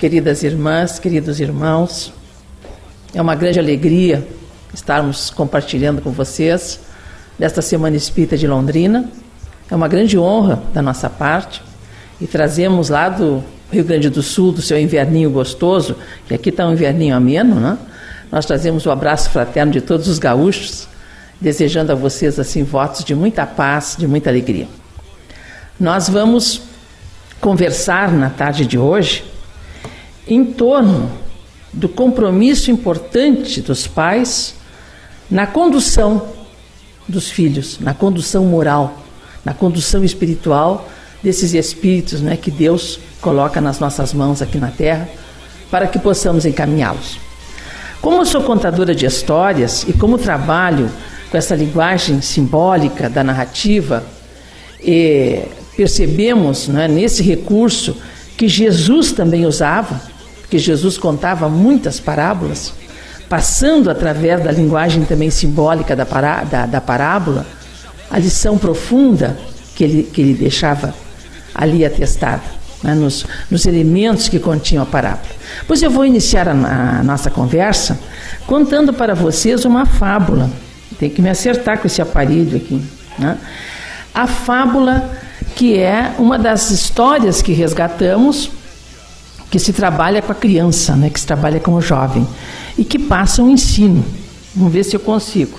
queridas irmãs, queridos irmãos, é uma grande alegria estarmos compartilhando com vocês desta Semana Espírita de Londrina. É uma grande honra da nossa parte e trazemos lá do Rio Grande do Sul, do seu inverninho gostoso, que aqui está um inverninho ameno, né? Nós trazemos o abraço fraterno de todos os gaúchos, desejando a vocês assim votos de muita paz, de muita alegria. Nós vamos conversar na tarde de hoje em torno do compromisso importante dos pais na condução dos filhos, na condução moral, na condução espiritual desses espíritos, né, que Deus coloca nas nossas mãos aqui na Terra para que possamos encaminhá-los. Como eu sou contadora de histórias e como trabalho com essa linguagem simbólica da narrativa, percebemos, né, nesse recurso que Jesus também usava, que Jesus contava muitas parábolas, passando através da linguagem também simbólica da parábola, a lição profunda que ele deixava ali atestada, né, nos elementos que continham a parábola. Pois eu vou iniciar a nossa conversa contando para vocês uma fábula. Tem que me acertar com esse aparelho aqui, né? A fábula que é uma das histórias que resgatamos, que se trabalha com a criança, né, que se trabalha com o jovem e que passa um ensino. Vamos ver se eu consigo.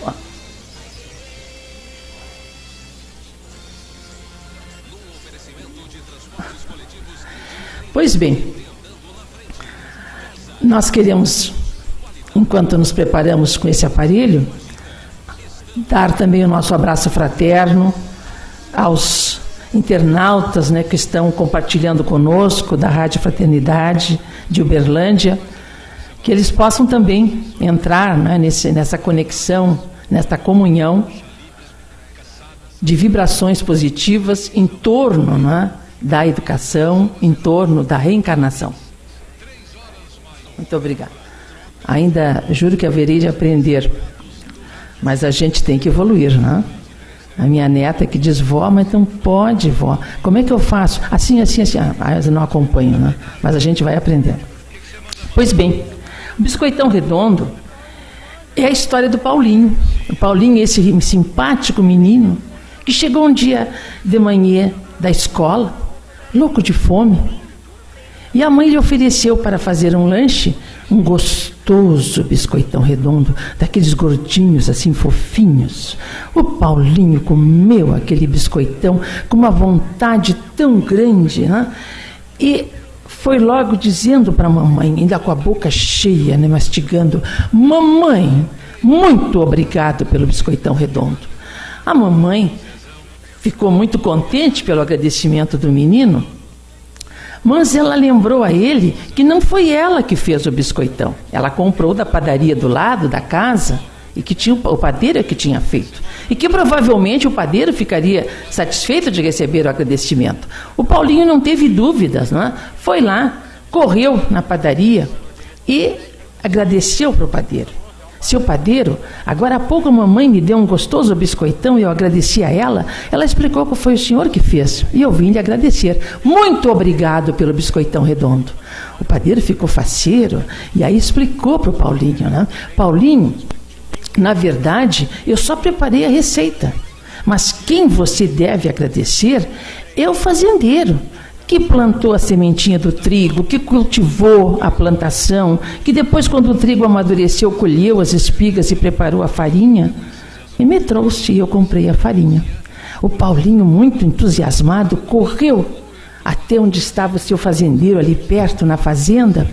Pois bem, nós queremos, enquanto nos preparamos com esse aparelho, dar também o nosso abraço fraterno aos internautas, né, que estão compartilhando conosco da Rádio Fraternidade de Uberlândia, que eles possam também entrar, né, nessa conexão, nesta comunhão de vibrações positivas em torno, né, da educação, em torno da reencarnação. Muito obrigada. Ainda juro que haverei de aprender, mas a gente tem que evoluir, né? A minha neta que diz, vó, mas não pode, vó. Como é que eu faço? Assim. Eu não acompanho, né? Mas a gente vai aprendendo. Pois bem, o Biscoitão Redondo é a história do Paulinho. O Paulinho é esse simpático menino que chegou um dia de manhã da escola, louco de fome, e a mãe lhe ofereceu para fazer um lanche, um gostoso biscoitão redondo, daqueles gordinhos assim fofinhos. O Paulinho comeu aquele biscoitão com uma vontade tão grande, né? E foi logo dizendo para a mamãe, ainda com a boca cheia, né, mastigando, mamãe, muito obrigado pelo biscoitão redondo. A mamãe ficou muito contente pelo agradecimento do menino, mas ela lembrou a ele que não foi ela que fez o biscoitão. Ela comprou da padaria do lado da casa e que tinha o padeiro que tinha feito. E que provavelmente o padeiro ficaria satisfeito de receber o agradecimento. O Paulinho não teve dúvidas, né? Foi lá, correu na padaria e agradeceu para o padeiro. Seu padeiro, agora há pouco a mamãe me deu um gostoso biscoitão e eu agradeci a ela. Ela explicou que foi o senhor que fez e eu vim lhe agradecer. Muito obrigado pelo biscoitão redondo. O padeiro ficou faceiro e aí explicou para o Paulinho, né? Paulinho, na verdade, eu só preparei a receita. Mas quem você deve agradecer é o fazendeiro, que plantou a sementinha do trigo, que cultivou a plantação, que depois, quando o trigo amadureceu, colheu as espigas e preparou a farinha, e me trouxe e eu comprei a farinha. O Paulinho, muito entusiasmado, correu até onde estava o seu fazendeiro, ali perto, na fazenda,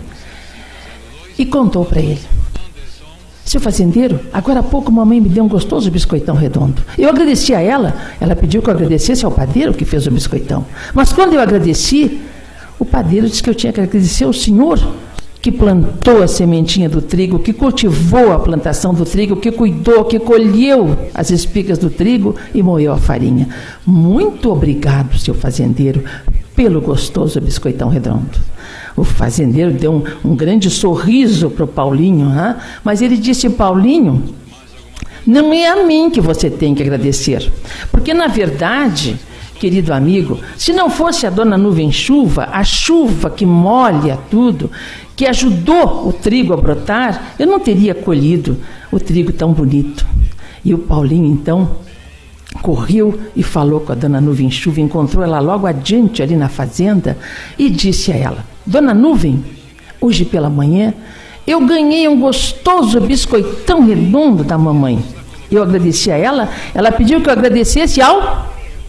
e contou para ele. Seu fazendeiro, agora há pouco mamãe me deu um gostoso biscoitão redondo. Eu agradeci a ela, ela pediu que eu agradecesse ao padeiro que fez o biscoitão. Mas quando eu agradeci, o padeiro disse que eu tinha que agradecer ao senhor que plantou a sementinha do trigo, que cultivou a plantação do trigo, que cuidou, que colheu as espigas do trigo e moeu a farinha. Muito obrigado, seu fazendeiro, pelo gostoso biscoitão redondo. O fazendeiro deu um grande sorriso para o Paulinho, né? Mas ele disse, Paulinho, não é a mim que você tem que agradecer, porque na verdade querido amigo, se não fosse a dona nuvem-chuva, a chuva que molha tudo, que ajudou o trigo a brotar, eu não teria colhido o trigo tão bonito. E o Paulinho, então, correu e falou com a dona Nuvem-chuva, encontrou ela logo adiante ali na fazenda e disse a ela: Dona Nuvem, hoje pela manhã eu ganhei um gostoso biscoitão redondo da mamãe. Eu agradeci a ela, ela pediu que eu agradecesse ao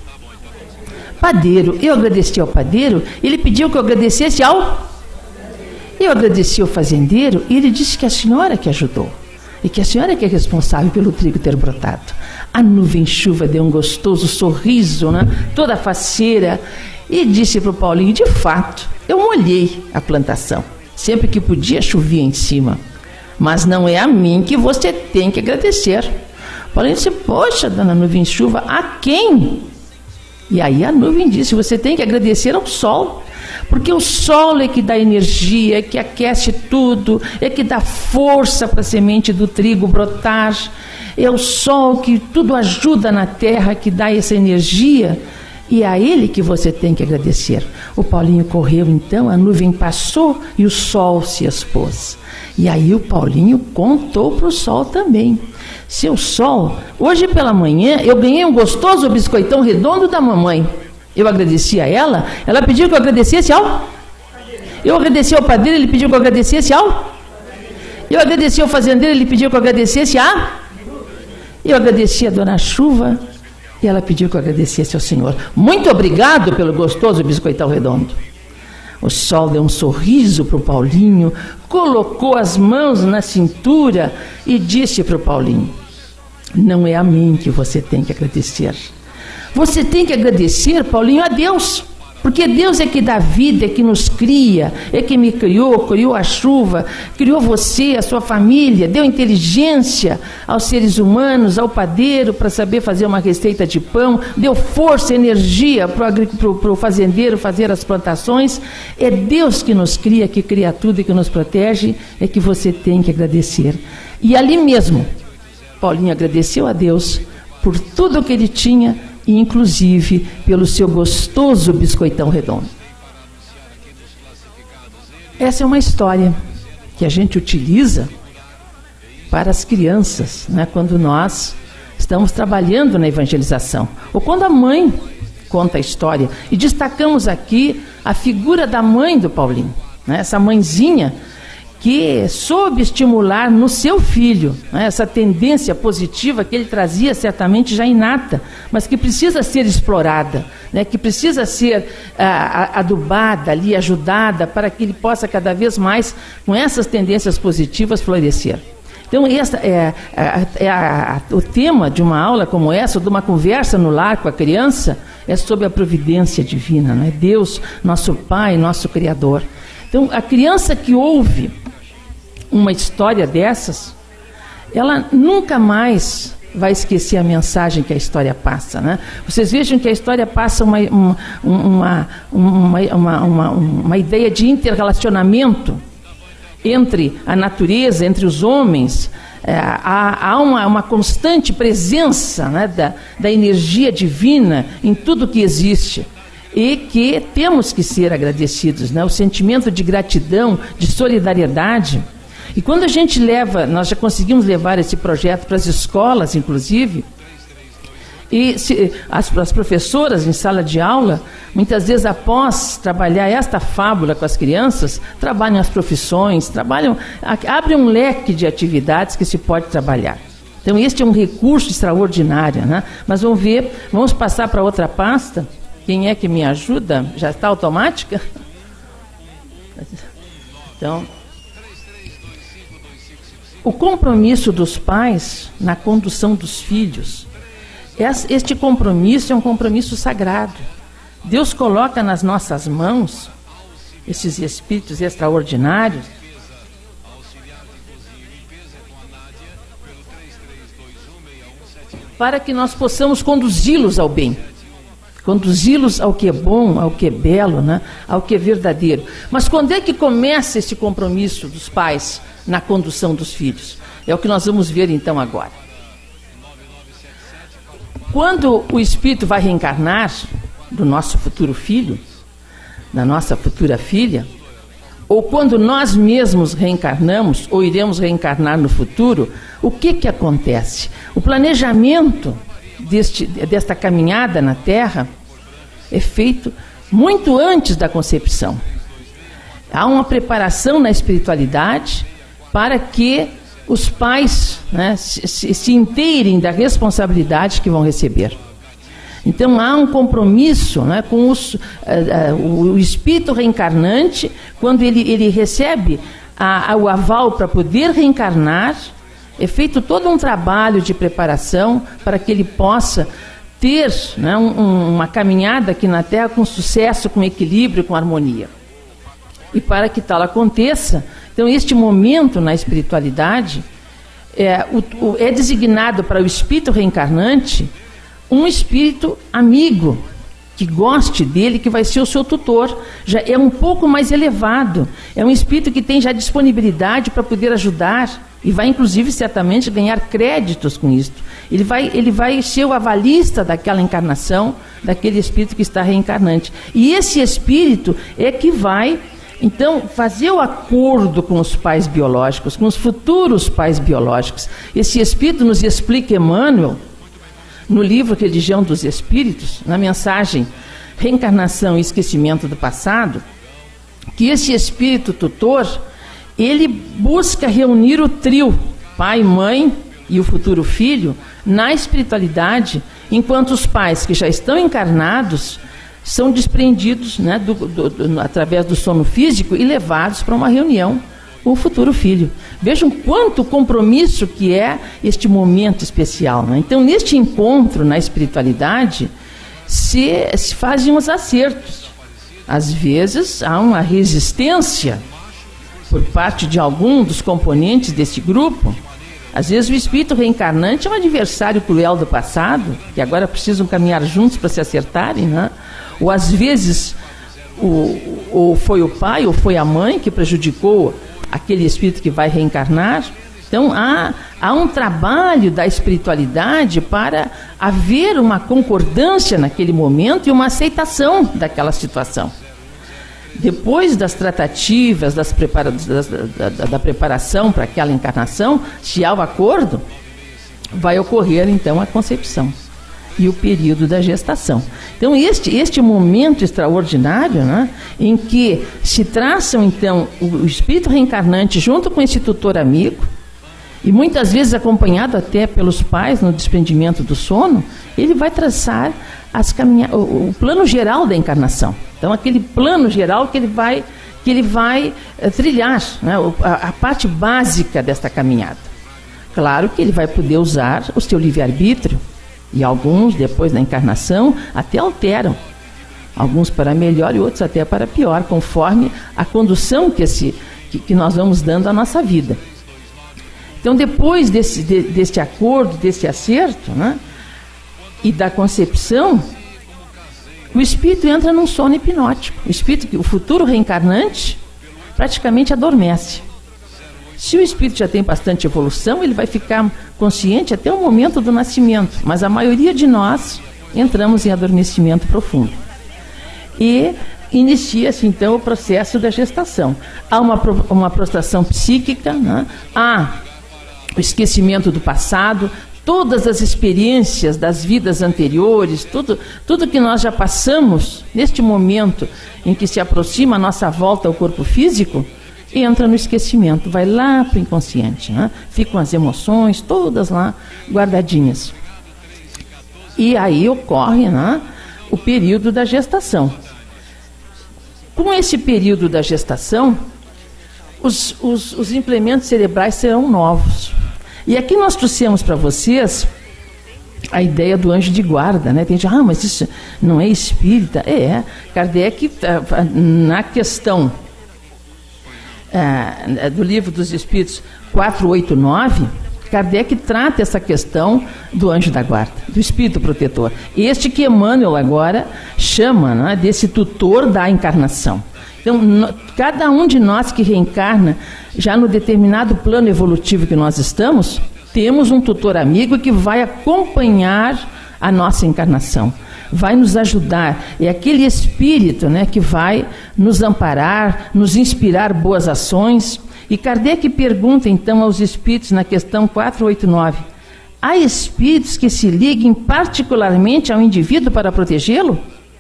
padeiro. Eu agradeci ao padeiro, ele pediu que eu agradecesse ao... Eu agradeci ao fazendeiro e ele disse que a senhora que ajudou e que a senhora que é responsável pelo trigo ter brotado. A nuvem-chuva deu um gostoso sorriso, né? Toda faceira, e disse para o Paulinho: de fato, eu molhei a plantação. Sempre que podia, chovia em cima. Mas não é a mim que você tem que agradecer. Paulinho disse: poxa, dona nuvem-chuva, a quem? E aí a nuvem disse: você tem que agradecer ao sol. Porque o sol é que dá energia, é que aquece tudo, é que dá força para a semente do trigo brotar. É o sol que tudo ajuda na terra, que dá essa energia. E é a ele que você tem que agradecer. O Paulinho correu então, a nuvem passou e o sol se expôs. E aí o Paulinho contou para o sol também: seu sol, hoje pela manhã eu ganhei um gostoso biscoitão redondo da mamãe. Eu agradeci a ela, ela pediu que eu agradecesse ao... Eu agradeci ao padeiro, ele pediu que eu agradecesse ao... Eu agradeci ao fazendeiro, ele pediu que eu agradecesse a... Eu agradeci a dona Chuva e ela pediu que eu agradecesse ao Senhor. Muito obrigado pelo gostoso biscoitão redondo. O sol deu um sorriso para o Paulinho, colocou as mãos na cintura e disse para o Paulinho: não é a mim que você tem que agradecer. Você tem que agradecer, Paulinho, a Deus, porque Deus é que dá vida, é que nos cria, é que me criou, criou a chuva, criou você, a sua família, deu inteligência aos seres humanos, ao padeiro para saber fazer uma receita de pão, deu força, energia para o fazendeiro fazer as plantações. É Deus que nos cria, que cria tudo e que nos protege, é que você tem que agradecer. E ali mesmo, Paulinho agradeceu a Deus por tudo que ele tinha, e inclusive pelo seu gostoso biscoitão redondo. Essa é uma história que a gente utiliza para as crianças, né, quando nós estamos trabalhando na evangelização, ou quando a mãe conta a história. E destacamos aqui a figura da mãe do Paulinho, né, essa mãezinha que soube estimular no seu filho, né, essa tendência positiva que ele trazia certamente já inata, mas que precisa ser explorada, né, que precisa ser adubada ali, ajudada, para que ele possa cada vez mais, com essas tendências positivas, florescer. Então, esse o tema de uma aula como essa, de uma conversa no lar com a criança, é sobre a providência divina, não é? Deus, nosso Pai, nosso Criador. Então, a criança que ouve uma história dessas, ela nunca mais vai esquecer a mensagem que a história passa, né? Vocês vejam que a história passa uma ideia de interrelacionamento entre a natureza, entre os homens. Há uma constante presença, né, da energia divina em tudo que existe. E que temos que ser agradecidos, né? O sentimento de gratidão, de solidariedade. E quando a gente nós já conseguimos levar esse projeto para as escolas, inclusive, e as professoras em sala de aula, muitas vezes após trabalhar esta fábula com as crianças, trabalham as profissões, abrem um leque de atividades que se pode trabalhar. Então este é um recurso extraordinário, né? Mas vamos passar para outra pasta. Quem é que me ajuda? Já está automática? Então, o compromisso dos pais na condução dos filhos. Este compromisso é um compromisso sagrado. Deus coloca nas nossas mãos esses espíritos extraordinários para que nós possamos conduzi-los ao bem. Conduzi-los ao que é bom, ao que é belo, né? Ao que é verdadeiro. Mas quando é que começa esse compromisso dos pais na condução dos filhos? É o que nós vamos ver então agora. Quando o espírito vai reencarnar, do nosso futuro filho, da nossa futura filha, ou quando nós mesmos reencarnamos ou iremos reencarnar no futuro, o que acontece? O planejamento desta caminhada na Terra é feito muito antes da concepção. Há uma preparação na espiritualidade para que os pais, né, se inteirem da responsabilidade que vão receber. Então há um compromisso, né, com o espírito reencarnante, quando ele recebe o aval para poder reencarnar. É feito todo um trabalho de preparação para que ele possa ter, né, uma caminhada aqui na Terra com sucesso, com equilíbrio, com harmonia. E para que tal aconteça, então este momento na espiritualidade é designado para o espírito reencarnante um espírito amigo, que goste dele, que vai ser o seu tutor. Já é um pouco mais elevado, é um espírito que tem já disponibilidade para poder ajudar e vai inclusive certamente ganhar créditos com isso. Ele vai ser o avalista daquela encarnação, daquele espírito que está reencarnante. E esse espírito é que vai então fazer o acordo com os pais biológicos, com os futuros pais biológicos. Esse espírito nos explica Emmanuel no livro Religião dos Espíritos, na mensagem Reencarnação e Esquecimento do Passado, que esse espírito tutor, ele busca reunir o trio, pai, mãe e o futuro filho, na espiritualidade, enquanto os pais que já estão encarnados são desprendidos, né, através do sono físico e levados para uma reunião com o futuro filho. Vejam quanto compromisso que é este momento especial, né? Então, neste encontro na espiritualidade, se fazem os acertos. Às vezes, há uma resistência por parte de algum dos componentes desse grupo. Às vezes o espírito reencarnante é um adversário cruel do passado, que agora precisam caminhar juntos para se acertarem, né? Ou às vezes ou foi o pai ou foi a mãe que prejudicou aquele espírito que vai reencarnar. Então há um trabalho da espiritualidade para haver uma concordância naquele momento e uma aceitação daquela situação. Depois das tratativas, da preparação para aquela encarnação, se há o acordo, vai ocorrer então a concepção e o período da gestação. Então este momento extraordinário, né, em que se traçam então o espírito reencarnante junto com esse tutor amigo, e muitas vezes acompanhado até pelos pais no desprendimento do sono, ele vai traçar o plano geral da encarnação. Então aquele plano geral que ele vai trilhar, né, a parte básica desta caminhada. Claro que ele vai poder usar o seu livre-arbítrio, e alguns, depois da encarnação, até alteram. Alguns para melhor e outros até para pior, conforme a condução que nós vamos dando à nossa vida. Então, depois deste acordo, desse acerto, né, e da concepção, o espírito entra num sono hipnótico. O futuro reencarnante praticamente adormece. Se o espírito já tem bastante evolução, ele vai ficar consciente até o momento do nascimento, mas a maioria de nós entramos em adormecimento profundo. E inicia-se então o processo da gestação. Há uma prostração psíquica, né? Há o esquecimento do passado, todas as experiências das vidas anteriores, tudo que nós já passamos neste momento em que se aproxima a nossa volta ao corpo físico, entra no esquecimento, vai lá para o inconsciente, né? Ficam as emoções todas lá guardadinhas. E aí ocorre, né, o período da gestação. Com esse período da gestação, os implementos cerebrais serão novos. E aqui nós trouxemos para vocês a ideia do anjo de guarda, né? Tem gente, mas isso não é espírita? Kardec, na questão do Livro dos Espíritos 489, Kardec trata essa questão do anjo da guarda, do espírito protetor. Este que Emmanuel agora chama, né, desse tutor da encarnação. Então, cada um de nós que reencarna, já no determinado plano evolutivo que nós estamos, temos um tutor amigo que vai acompanhar a nossa encarnação, vai nos ajudar, é aquele espírito, né, que vai nos amparar, nos inspirar boas ações. E Kardec pergunta então aos espíritos na questão 489, há espíritos que se liguem particularmente ao indivíduo para protegê-lo?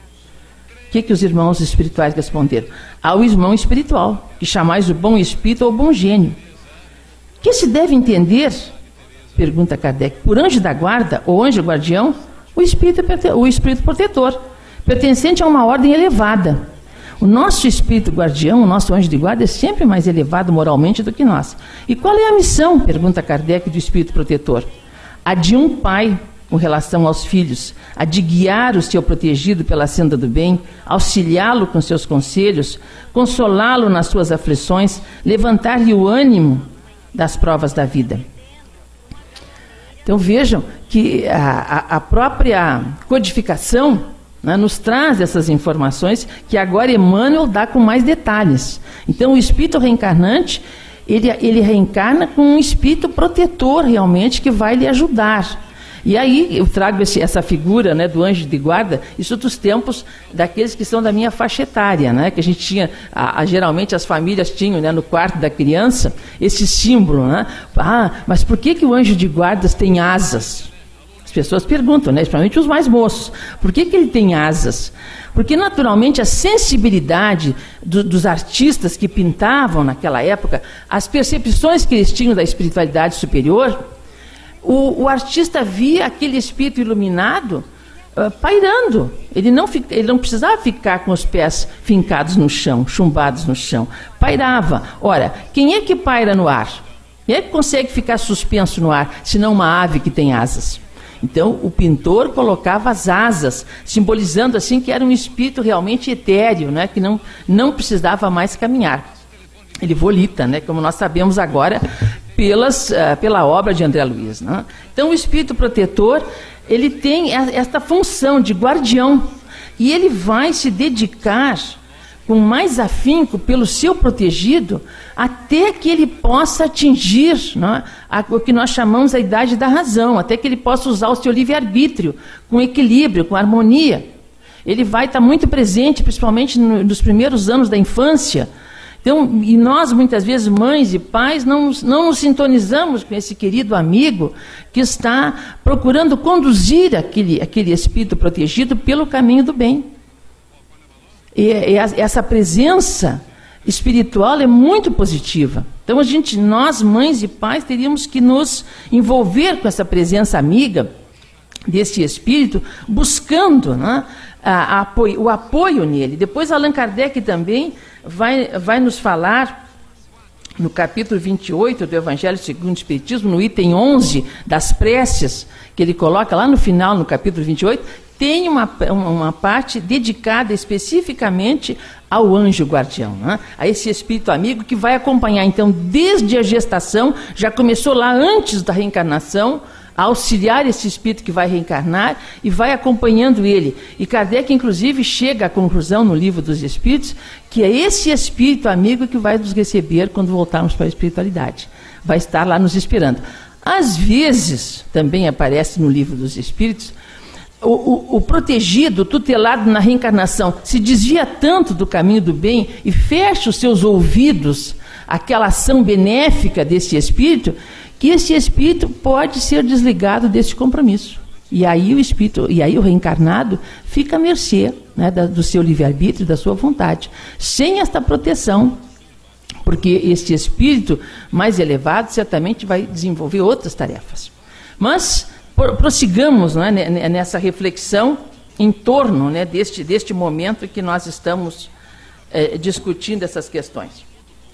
O que os irmãos espirituais responderam? Ao irmão espiritual, que chamais o bom espírito ou bom gênio. Que se deve entender, pergunta Kardec, por anjo da guarda ou anjo guardião, o espírito protetor, pertencente a uma ordem elevada. O nosso espírito guardião, o nosso anjo de guarda, é sempre mais elevado moralmente do que nós. E qual é a missão, pergunta Kardec, do espírito protetor? A de um pai com relação aos filhos, a de guiar o seu protegido pela senda do bem, auxiliá-lo com seus conselhos, consolá-lo nas suas aflições, levantar-lhe o ânimo das provas da vida. Então vejam que a própria codificação, né, nos traz essas informações que agora Emmanuel dá com mais detalhes. Então o espírito reencarnante, ele reencarna com um espírito protetor realmente que vai lhe ajudar. E aí eu trago essa figura, né, do anjo de guarda, isso dos tempos daqueles que são da minha faixa etária, né, que a gente tinha, geralmente as famílias tinham, né, no quarto da criança, esse símbolo, né? Mas por que o anjo de guardas tem asas? As pessoas perguntam, né, principalmente os mais moços, por que ele tem asas? Porque naturalmente a sensibilidade dos artistas que pintavam naquela época, as percepções que eles tinham da espiritualidade superior, o artista via aquele espírito iluminado pairando. Ele não precisava ficar com os pés fincados no chão, chumbados no chão. Pairava. Ora, quem é que paira no ar? Quem é que consegue ficar suspenso no ar, se não uma ave que tem asas? Então, o pintor colocava as asas, simbolizando assim que era um espírito realmente etéreo, né, que não precisava mais caminhar. Ele volita, né, como nós sabemos agora, pela obra de André Luiz, né? Então o espírito protetor, ele tem esta função de guardião, e ele vai se dedicar com mais afinco pelo seu protegido até que ele possa atingir, né, o que nós chamamos a idade da razão, até que ele possa usar o seu livre-arbítrio com equilíbrio, com harmonia. Ele vai estar muito presente, principalmente nos primeiros anos da infância. Então, e nós, muitas vezes, mães e pais, não nos sintonizamos com esse querido amigo que está procurando conduzir aquele espírito protegido pelo caminho do bem. E essa presença espiritual é muito positiva. Então, nós, mães e pais, teríamos que nos envolver com essa presença amiga desse espírito, buscando, né, o apoio nele. Depois, Allan Kardec também vai nos falar, no capítulo 28 do Evangelho segundo o Espiritismo, no item 11 das preces, que ele coloca lá no final, no capítulo 28, tem uma parte dedicada especificamente ao anjo guardião, né? A esse espírito amigo que vai acompanhar, então, desde a gestação, já começou lá antes da reencarnação, a auxiliar esse espírito que vai reencarnar e vai acompanhando ele. E Kardec, inclusive, chega à conclusão no Livro dos Espíritos que é esse espírito amigo que vai nos receber quando voltarmos para a espiritualidade. Vai estar lá nos esperando. Às vezes, também aparece no Livro dos Espíritos, o protegido, tutelado na reencarnação, se desvia tanto do caminho do bem e fecha os seus ouvidos àquela ação benéfica desse espírito, que esse espírito pode ser desligado desse compromisso. E aí o reencarnado fica à mercê, né, do seu livre-arbítrio, da sua vontade, sem esta proteção, porque esse espírito mais elevado certamente vai desenvolver outras tarefas. Mas prossigamos, né, nessa reflexão em torno, né, deste momento que nós estamos discutindo essas questões.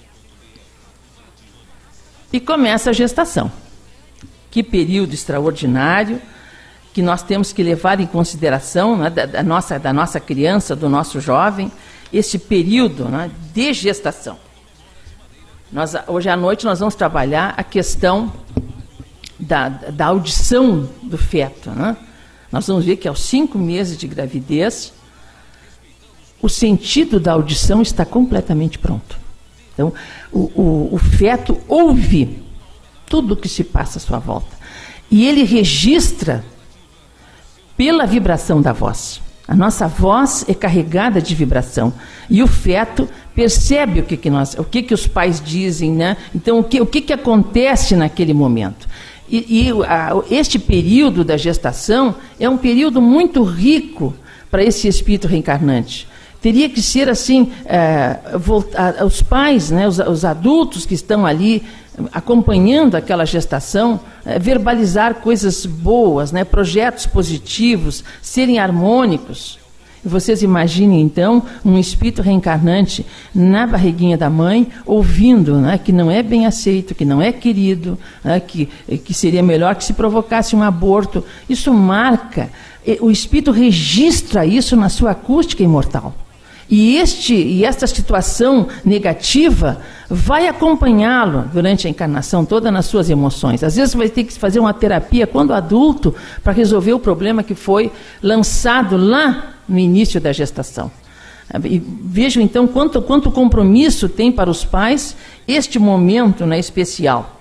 E começa a gestação. Que período extraordinário que nós temos que levar em consideração, né, da nossa criança, do nosso jovem, esse período, né, de gestação. Hoje à noite nós vamos trabalhar a questão da audição do feto, né? Nós vamos ver que aos 5 meses de gravidez, o sentido da audição está completamente pronto. Então, o feto ouve tudo o que se passa à sua volta. E ele registra pela vibração da voz. A nossa voz é carregada de vibração. E o feto percebe o que os pais dizem, né? Então, o que acontece naquele momento. Este período da gestação é um período muito rico para esse espírito reencarnante. Teria que ser assim, os pais, né, os adultos que estão ali acompanhando aquela gestação, verbalizar coisas boas, né, projetos positivos, serem harmônicos. E vocês imaginem, então, um espírito reencarnante na barriguinha da mãe, ouvindo, né, que não é bem aceito, que não é querido, né, que seria melhor que se provocasse um aborto. Isso marca, o espírito registra isso na sua acústica imortal. E esta situação negativa vai acompanhá-lo durante a encarnação toda nas suas emoções. Às vezes vai ter que fazer uma terapia quando adulto para resolver o problema que foi lançado lá no início da gestação. E vejam então quanto compromisso tem para os pais este momento, né, especial.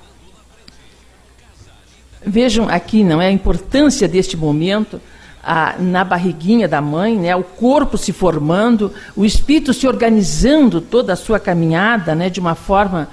Vejam aqui, não é, a importância deste momento. Na barriguinha da mãe, né, o corpo se formando, o espírito se organizando toda a sua caminhada, né, de uma forma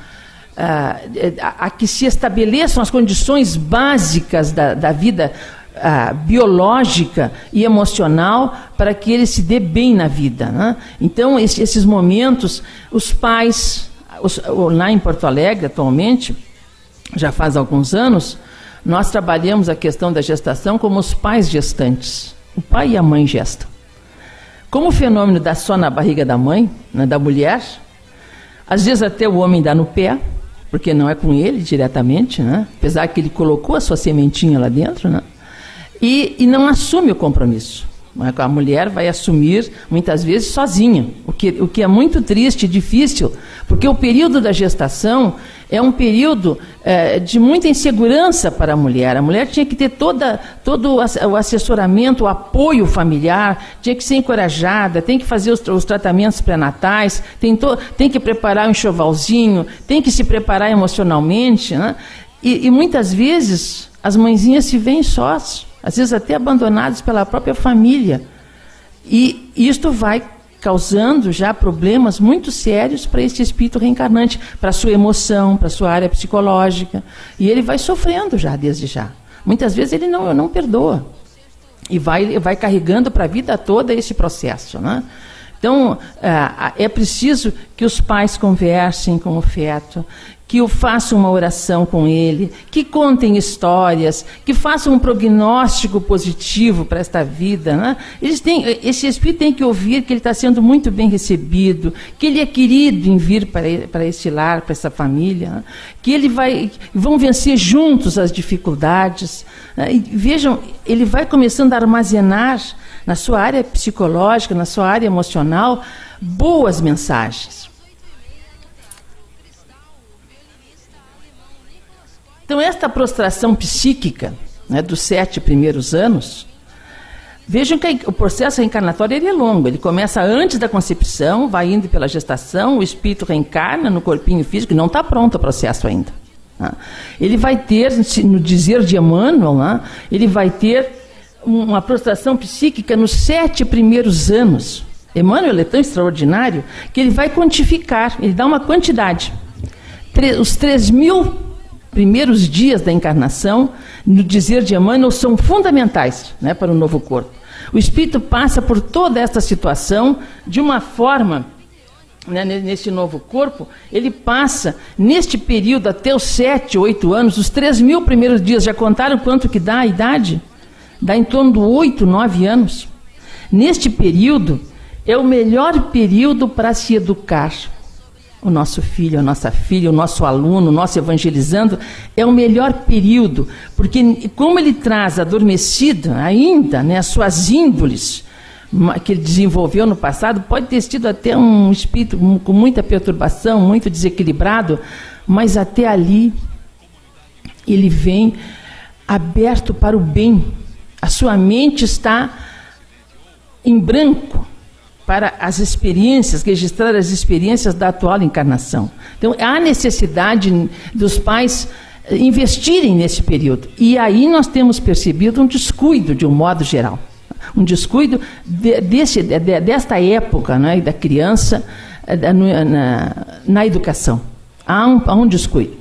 a que se estabeleçam as condições básicas da vida biológica e emocional para que ele se dê bem na vida, né? Então, esses momentos, os pais, lá em Porto Alegre, atualmente, já faz alguns anos, nós trabalhamos a questão da gestação como os pais gestantes. O pai e a mãe gestam. Como o fenômeno dá só na barriga da mãe, né, da mulher, às vezes até o homem dá no pé, porque não é com ele diretamente, né, apesar que ele colocou a sua sementinha lá dentro, né, e não assume o compromisso. A mulher vai assumir, muitas vezes, sozinha, o que é muito triste e difícil, porque o período da gestação é um período de muita insegurança para a mulher. A mulher tinha que ter todo o assessoramento, o apoio familiar, tinha que ser encorajada, tem que fazer os tratamentos pré-natais, tem que preparar um enxovalzinho, tem que se preparar emocionalmente, né? E muitas vezes as mãezinhas se veem sós, às vezes até abandonados pela própria família. E isto vai causando já problemas muito sérios para esse espírito reencarnante, para a sua emoção, para a sua área psicológica. E ele vai sofrendo já, desde já. Muitas vezes ele não perdoa. E vai carregando para a vida toda esse processo, né? Então, é preciso que os pais conversem com o feto, que façam uma oração com ele, que contem histórias, que façam um prognóstico positivo para esta vida, né? Esse espírito tem que ouvir que ele está sendo muito bem recebido, que ele é querido em vir para esse lar, para essa família, né? Que vão vencer juntos as dificuldades, né? E vejam, ele vai começando a armazenar na sua área psicológica, na sua área emocional, boas mensagens. Então, esta prostração psíquica, né, dos 7 primeiros anos, vejam que o processo reencarnatório ele é longo. Ele começa antes da concepção, vai indo pela gestação, o espírito reencarna no corpinho físico, não está pronto o processo ainda. Né? Ele vai ter, no dizer de Emmanuel, né, ele vai ter uma prostração psíquica nos 7 primeiros anos. Emmanuel é tão extraordinário que ele vai quantificar, ele dá uma quantidade. Os 3.000 primeiros dias da encarnação, no dizer de Emmanuel, são fundamentais, né, para o novo corpo. O espírito passa por toda esta situação de uma forma, né, nesse novo corpo, ele passa, neste período, até os 7, 8 anos, os 3.000 primeiros dias, já contaram quanto que dá a idade? Dá em torno de 8, 9 anos. Neste período, é o melhor período para se educar. O nosso filho, a nossa filha, o nosso aluno, o nosso evangelizando, é o melhor período, porque como ele traz adormecido ainda, né, as suas índoles que ele desenvolveu no passado, pode ter sido até um espírito com muita perturbação, muito desequilibrado, mas até ali ele vem aberto para o bem. A sua mente está em branco para as experiências, registrar as experiências da atual encarnação. Então, há necessidade dos pais investirem nesse período. E aí nós temos percebido um descuido, de um modo geral. descuido desta época, né, da criança na educação. Há um descuido.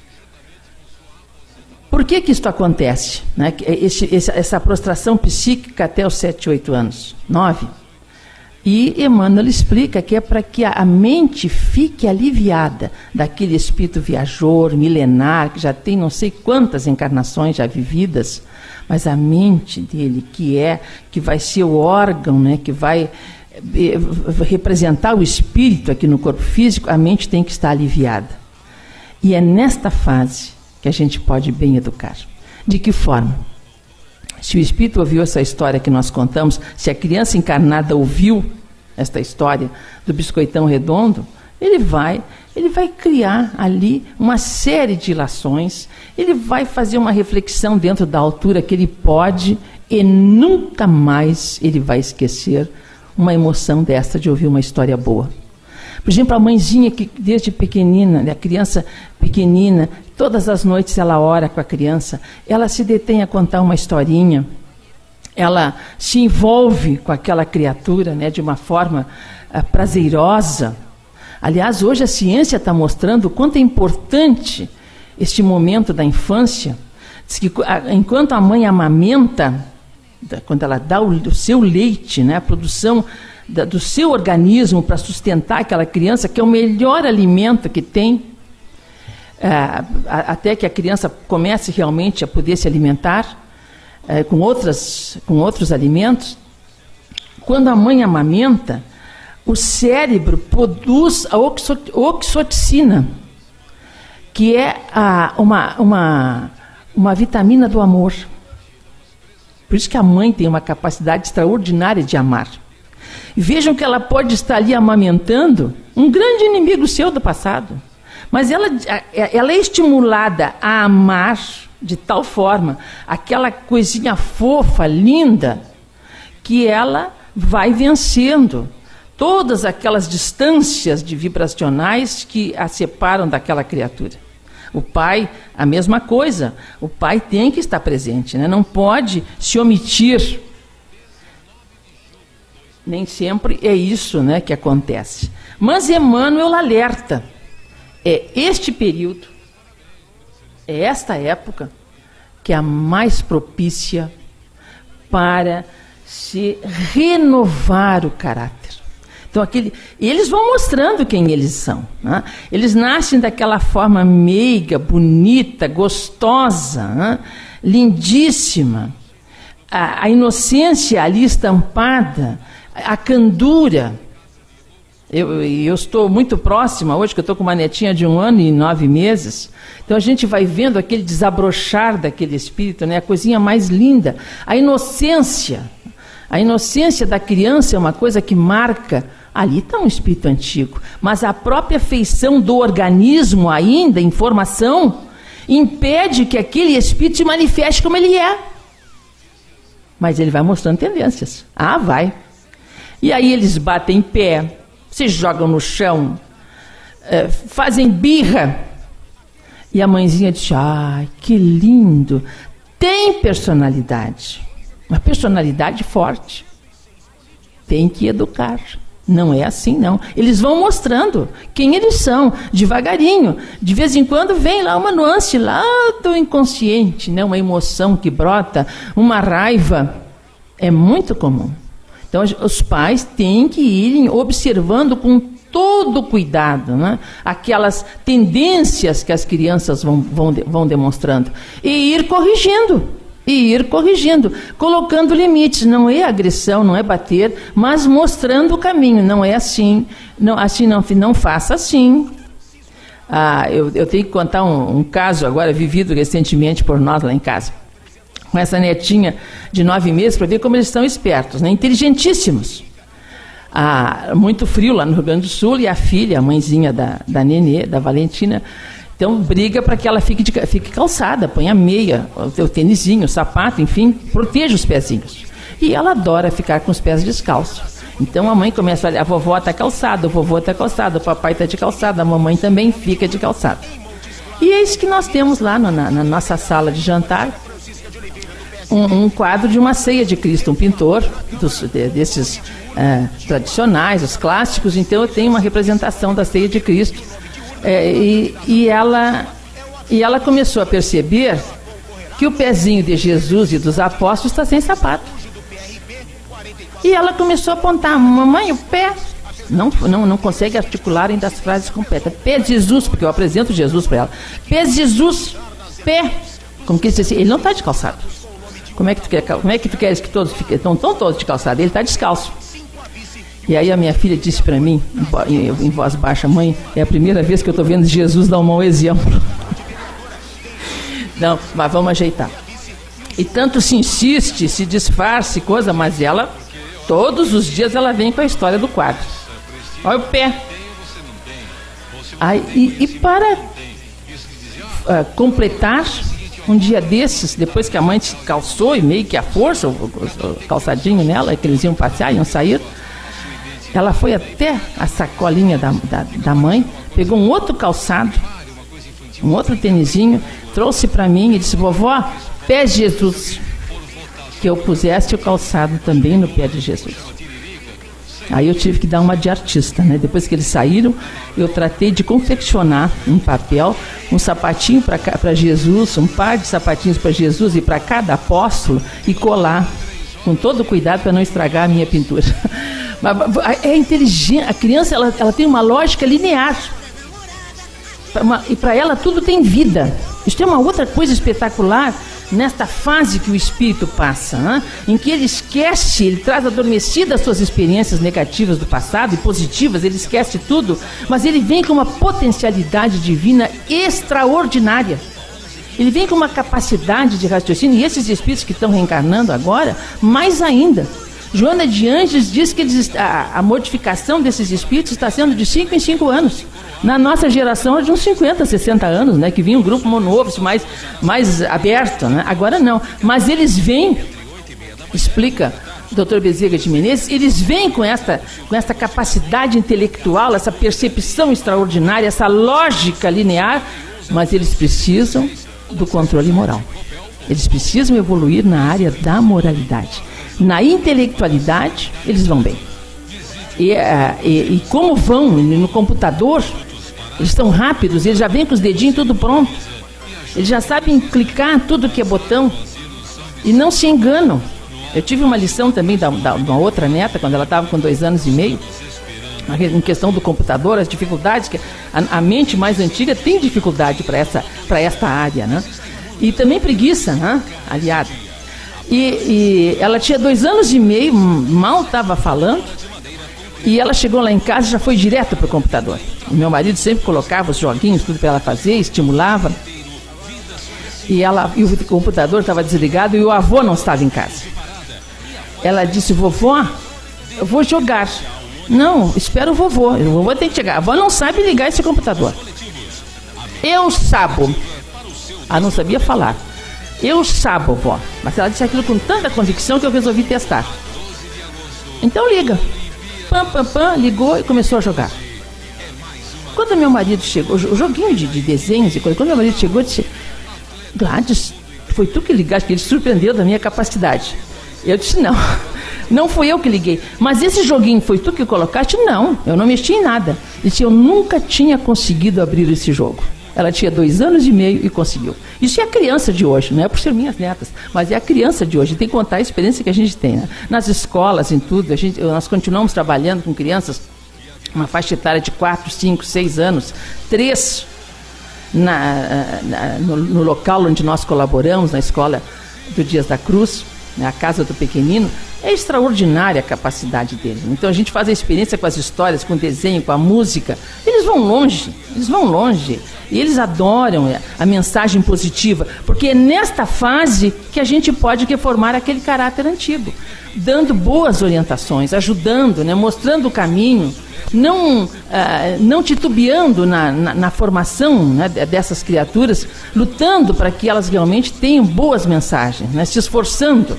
Por que isto acontece? Né? Essa prostração psíquica até os 7, 8 anos, 9. E Emmanuel explica que é para que a mente fique aliviada daquele espírito viajor, milenar, que já tem não sei quantas encarnações já vividas, mas a mente dele, que vai ser o órgão, né, que vai representar o espírito aqui no corpo físico, a mente tem que estar aliviada. E é nesta fase que a gente pode bem educar. De que forma? Se o espírito ouviu essa história que nós contamos, se a criança encarnada ouviu esta história do biscoitão redondo, ele vai criar ali uma série de ilações, ele vai fazer uma reflexão dentro da altura que ele pode, e nunca mais ele vai esquecer uma emoção desta de ouvir uma história boa. Por exemplo, a mãezinha que desde pequenina, a criança pequenina, todas as noites ela ora com a criança, ela se detém a contar uma historinha, ela se envolve com aquela criatura, né, de uma forma prazerosa. Aliás, hoje a ciência está mostrando o quanto é importante este momento da infância. Diz que enquanto a mãe amamenta, quando ela dá o seu leite, né, a produção do seu organismo para sustentar aquela criança, que é o melhor alimento que tem, até que a criança comece realmente a poder se alimentar com outros alimentos. Quando a mãe amamenta, o cérebro produz a oxitocina, que é uma vitamina do amor. Por isso que a mãe tem uma capacidade extraordinária de amar. E vejam que ela pode estar ali amamentando um grande inimigo seu do passado, mas ela é estimulada a amar de tal forma, aquela coisinha fofa, linda, que ela vai vencendo todas aquelas distâncias vibracionais que a separam daquela criatura. O pai, a mesma coisa, o pai tem que estar presente, né? Não pode se omitir. Nem sempre é isso, né, que acontece. Mas Emmanuel alerta, é este período, é esta época, que é a mais propícia para se renovar o caráter. Então, eles vão mostrando quem eles são, né? Eles nascem daquela forma meiga, bonita, gostosa, né? Lindíssima. A inocência ali estampada, a candura. Eu estou muito próxima hoje, que eu estou com uma netinha de 1 ano e 9 meses. Então a gente vai vendo aquele desabrochar daquele espírito, né? A coisinha mais linda. A inocência da criança é uma coisa que marca. Ali está um espírito antigo, mas a própria feição do organismo ainda, em formação, impede que aquele espírito se manifeste como ele é. Mas ele vai mostrando tendências. Vai. E aí eles batem em pé, se jogam no chão, fazem birra. E a mãezinha diz: que lindo. Tem personalidade, uma personalidade forte. Tem que educar. Não é assim, não. Eles vão mostrando quem eles são, devagarinho. De vez em quando vem lá uma nuance lá do inconsciente, né? Uma emoção que brota, uma raiva. É muito comum. Então, os pais têm que ir observando com todo cuidado, né? Aquelas tendências que as crianças vão demonstrando. E ir corrigindo, colocando limites. Não é agressão, não é bater, mas mostrando o caminho. Não é assim, não faça assim. Eu tenho que contar um caso agora vivido recentemente por nós lá em casa, com essa netinha de 9 meses, para ver como eles estão espertos, né? Inteligentíssimos. Muito frio lá no Rio Grande do Sul, e a filha, a mãezinha da Nenê, da Valentina, então briga para que ela fique calçada, põe a meia, o tênisinho, o sapato, enfim, proteja os pezinhos. E ela adora ficar com os pés descalços. Então a mãe começa a olhar: a vovó está calçada, o vovô está calçado, o papai está de calçada, a mamãe também fica de calçada. E é isso que nós temos lá na nossa sala de jantar. um quadro de uma ceia de Cristo, um pintor desses tradicionais, os clássicos. Então eu tenho uma representação da ceia de Cristo. E ela começou a perceber que o pezinho de Jesus e dos apóstolos está sem sapato. E ela começou a apontar: mamãe, o pé. Não consegue articular ainda as frases completas. Pé de Jesus, porque eu apresento Jesus para ela. Pé de Jesus, pé. Como que ele disse assim? Ele não está de calçado. Como é que tu queres que todos fiquem? Estão todos de calçado. Ele está descalço. E aí a minha filha disse para mim, em voz baixa: mãe, é a primeira vez que eu estou vendo Jesus dar um mau exemplo. Não, mas vamos ajeitar. E tanto se insiste, se disfarce, coisa, mas ela, todos os dias ela vem com a história do quadro. Olha o pé. Aí, para completar, um dia desses, depois que a mãe se calçou e meio que à força, o calçadinho nela, que eles iam passear, iam sair, ela foi até a sacolinha da mãe, pegou um outro calçado, um outro tênisinho, trouxe para mim e disse: vovó, pé de Jesus, que eu pusesse o calçado também no pé de Jesus. Aí eu tive que dar uma de artista, né? Depois que eles saíram, eu tratei de confeccionar em papel um sapatinho para Jesus, um par de sapatinhos para Jesus e para cada apóstolo, e colar com todo cuidado para não estragar a minha pintura. Mas é inteligente, a criança ela tem uma lógica linear. E para ela tudo tem vida. Isso é uma outra coisa espetacular nesta fase que o espírito passa, né? Em que ele esquece, ele traz adormecidas as suas experiências negativas do passado e positivas, ele esquece tudo, mas ele vem com uma potencialidade divina extraordinária. Ele vem com uma capacidade de raciocínio, e esses espíritos que estão reencarnando agora, mais ainda. Joana de Anjos diz que a modificação desses espíritos está sendo de 5 em 5 anos. Na nossa geração é de uns 50, 60 anos, né? Que vinha um grupo monovo, mais aberto, né? Agora não. Mas eles vêm, explica o Dr. Bezerra de Menezes, eles vêm com essa capacidade intelectual, essa percepção extraordinária, essa lógica linear, mas eles precisam do controle moral. Eles precisam evoluir na área da moralidade. Na intelectualidade, eles vão bem. E como vão no computador, eles estão rápidos, eles já vêm com os dedinhos tudo pronto. Eles já sabem clicar tudo que é botão e não se enganam. Eu tive uma lição também de uma outra neta, quando ela estava com 2 anos e meio, em questão do computador, as dificuldades, que a mente mais antiga tem dificuldade para esta área, né? E também preguiça, né? Aliado. E ela tinha 2 anos e meio, mal estava falando, e ela chegou lá em casa e já foi direto para o computador. E meu marido sempre colocava os joguinhos, tudo para ela fazer, estimulava. E o computador estava desligado e o avô não estava em casa. Ela disse: vovó, eu vou jogar. Não, espera o vovô tem que chegar. A avó não sabe ligar esse computador. Eu sabo. Ela não sabia falar. Eu sabo, vó. Mas ela disse aquilo com tanta convicção que eu resolvi testar. Então liga. Ligou e começou a jogar. Quando meu marido chegou, o joguinho de desenhos e coisa, quando meu marido chegou, disse: Gladys, foi tu que ligaste? Ele se surpreendeu da minha capacidade. Eu disse: não fui eu que liguei. Mas esse joguinho foi tu que colocaste? Não, eu não mexi em nada. Ele disse: eu nunca tinha conseguido abrir esse jogo. Ela tinha 2 anos e meio e conseguiu. Isso é a criança de hoje, não é por ser minhas netas, mas é a criança de hoje. Tem que contar a experiência que a gente tem, né? Nas escolas, em tudo, nós continuamos trabalhando com crianças, uma faixa etária de 4, 5, 6 anos, 3 no local onde nós colaboramos, na escola do Dias da Cruz, a Casa do Pequenino. É extraordinária a capacidade deles. Então a gente faz a experiência com as histórias, com o desenho, com a música. Eles vão longe. E eles adoram a mensagem positiva, porque é nesta fase que a gente pode reformar aquele caráter antigo, dando boas orientações, ajudando, né, mostrando o caminho, não titubeando na formação, né, dessas criaturas, lutando para que elas realmente tenham boas mensagens, né, se esforçando.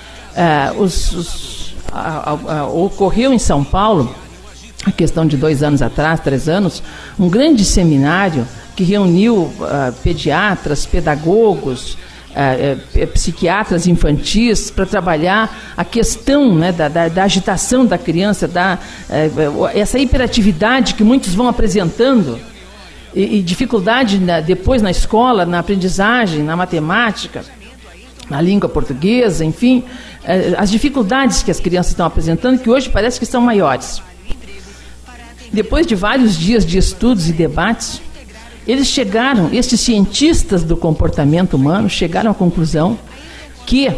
Ocorreu em São Paulo, a questão de 2 anos atrás, 3 anos, um grande seminário que reuniu pediatras, pedagogos, psiquiatras infantis para trabalhar a questão, né, da agitação da criança, essa hiperatividade que muitos vão apresentando e dificuldade depois na escola, na aprendizagem, na matemática, na língua portuguesa, enfim, as dificuldades que as crianças estão apresentando, que hoje parece que são maiores. Depois de vários dias de estudos e debates, estes cientistas do comportamento humano chegaram à conclusão que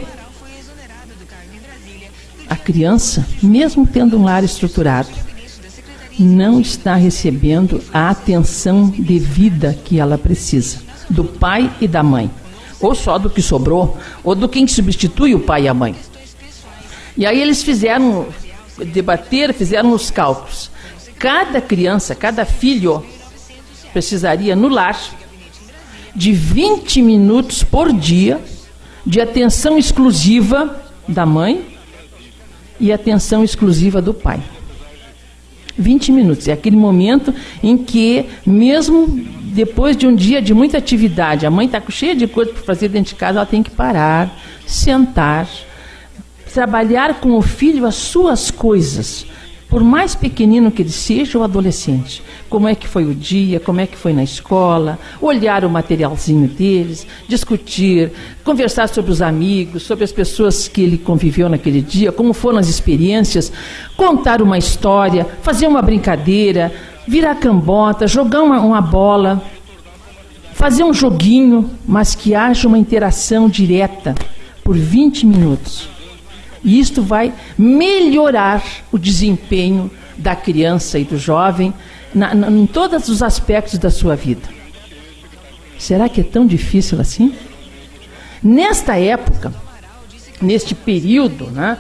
a criança, mesmo tendo um lar estruturado, não está recebendo a atenção devida que ela precisa, do pai e da mãe, ou só do que sobrou, ou do quem substitui o pai e a mãe. E aí eles fizeram os cálculos. Cada criança, cada filho precisaria no lar de 20 minutos por dia de atenção exclusiva da mãe e atenção exclusiva do pai. 20 minutos, é aquele momento em que, mesmo depois de um dia de muita atividade, a mãe está cheia de coisa para fazer dentro de casa, ela tem que parar, sentar, trabalhar com o filho as suas coisas, por mais pequenino que ele seja, o adolescente. Como é que foi o dia, como é que foi na escola, olhar o materialzinho deles, discutir, conversar sobre os amigos, sobre as pessoas que ele conviveu naquele dia, como foram as experiências, contar uma história, fazer uma brincadeira, virar cambota, jogar uma bola, fazer um joguinho, mas que haja uma interação direta por 20 minutos. E isto vai melhorar o desempenho da criança e do jovem em todos os aspectos da sua vida. Será que é tão difícil assim? Nesta época, neste período, né,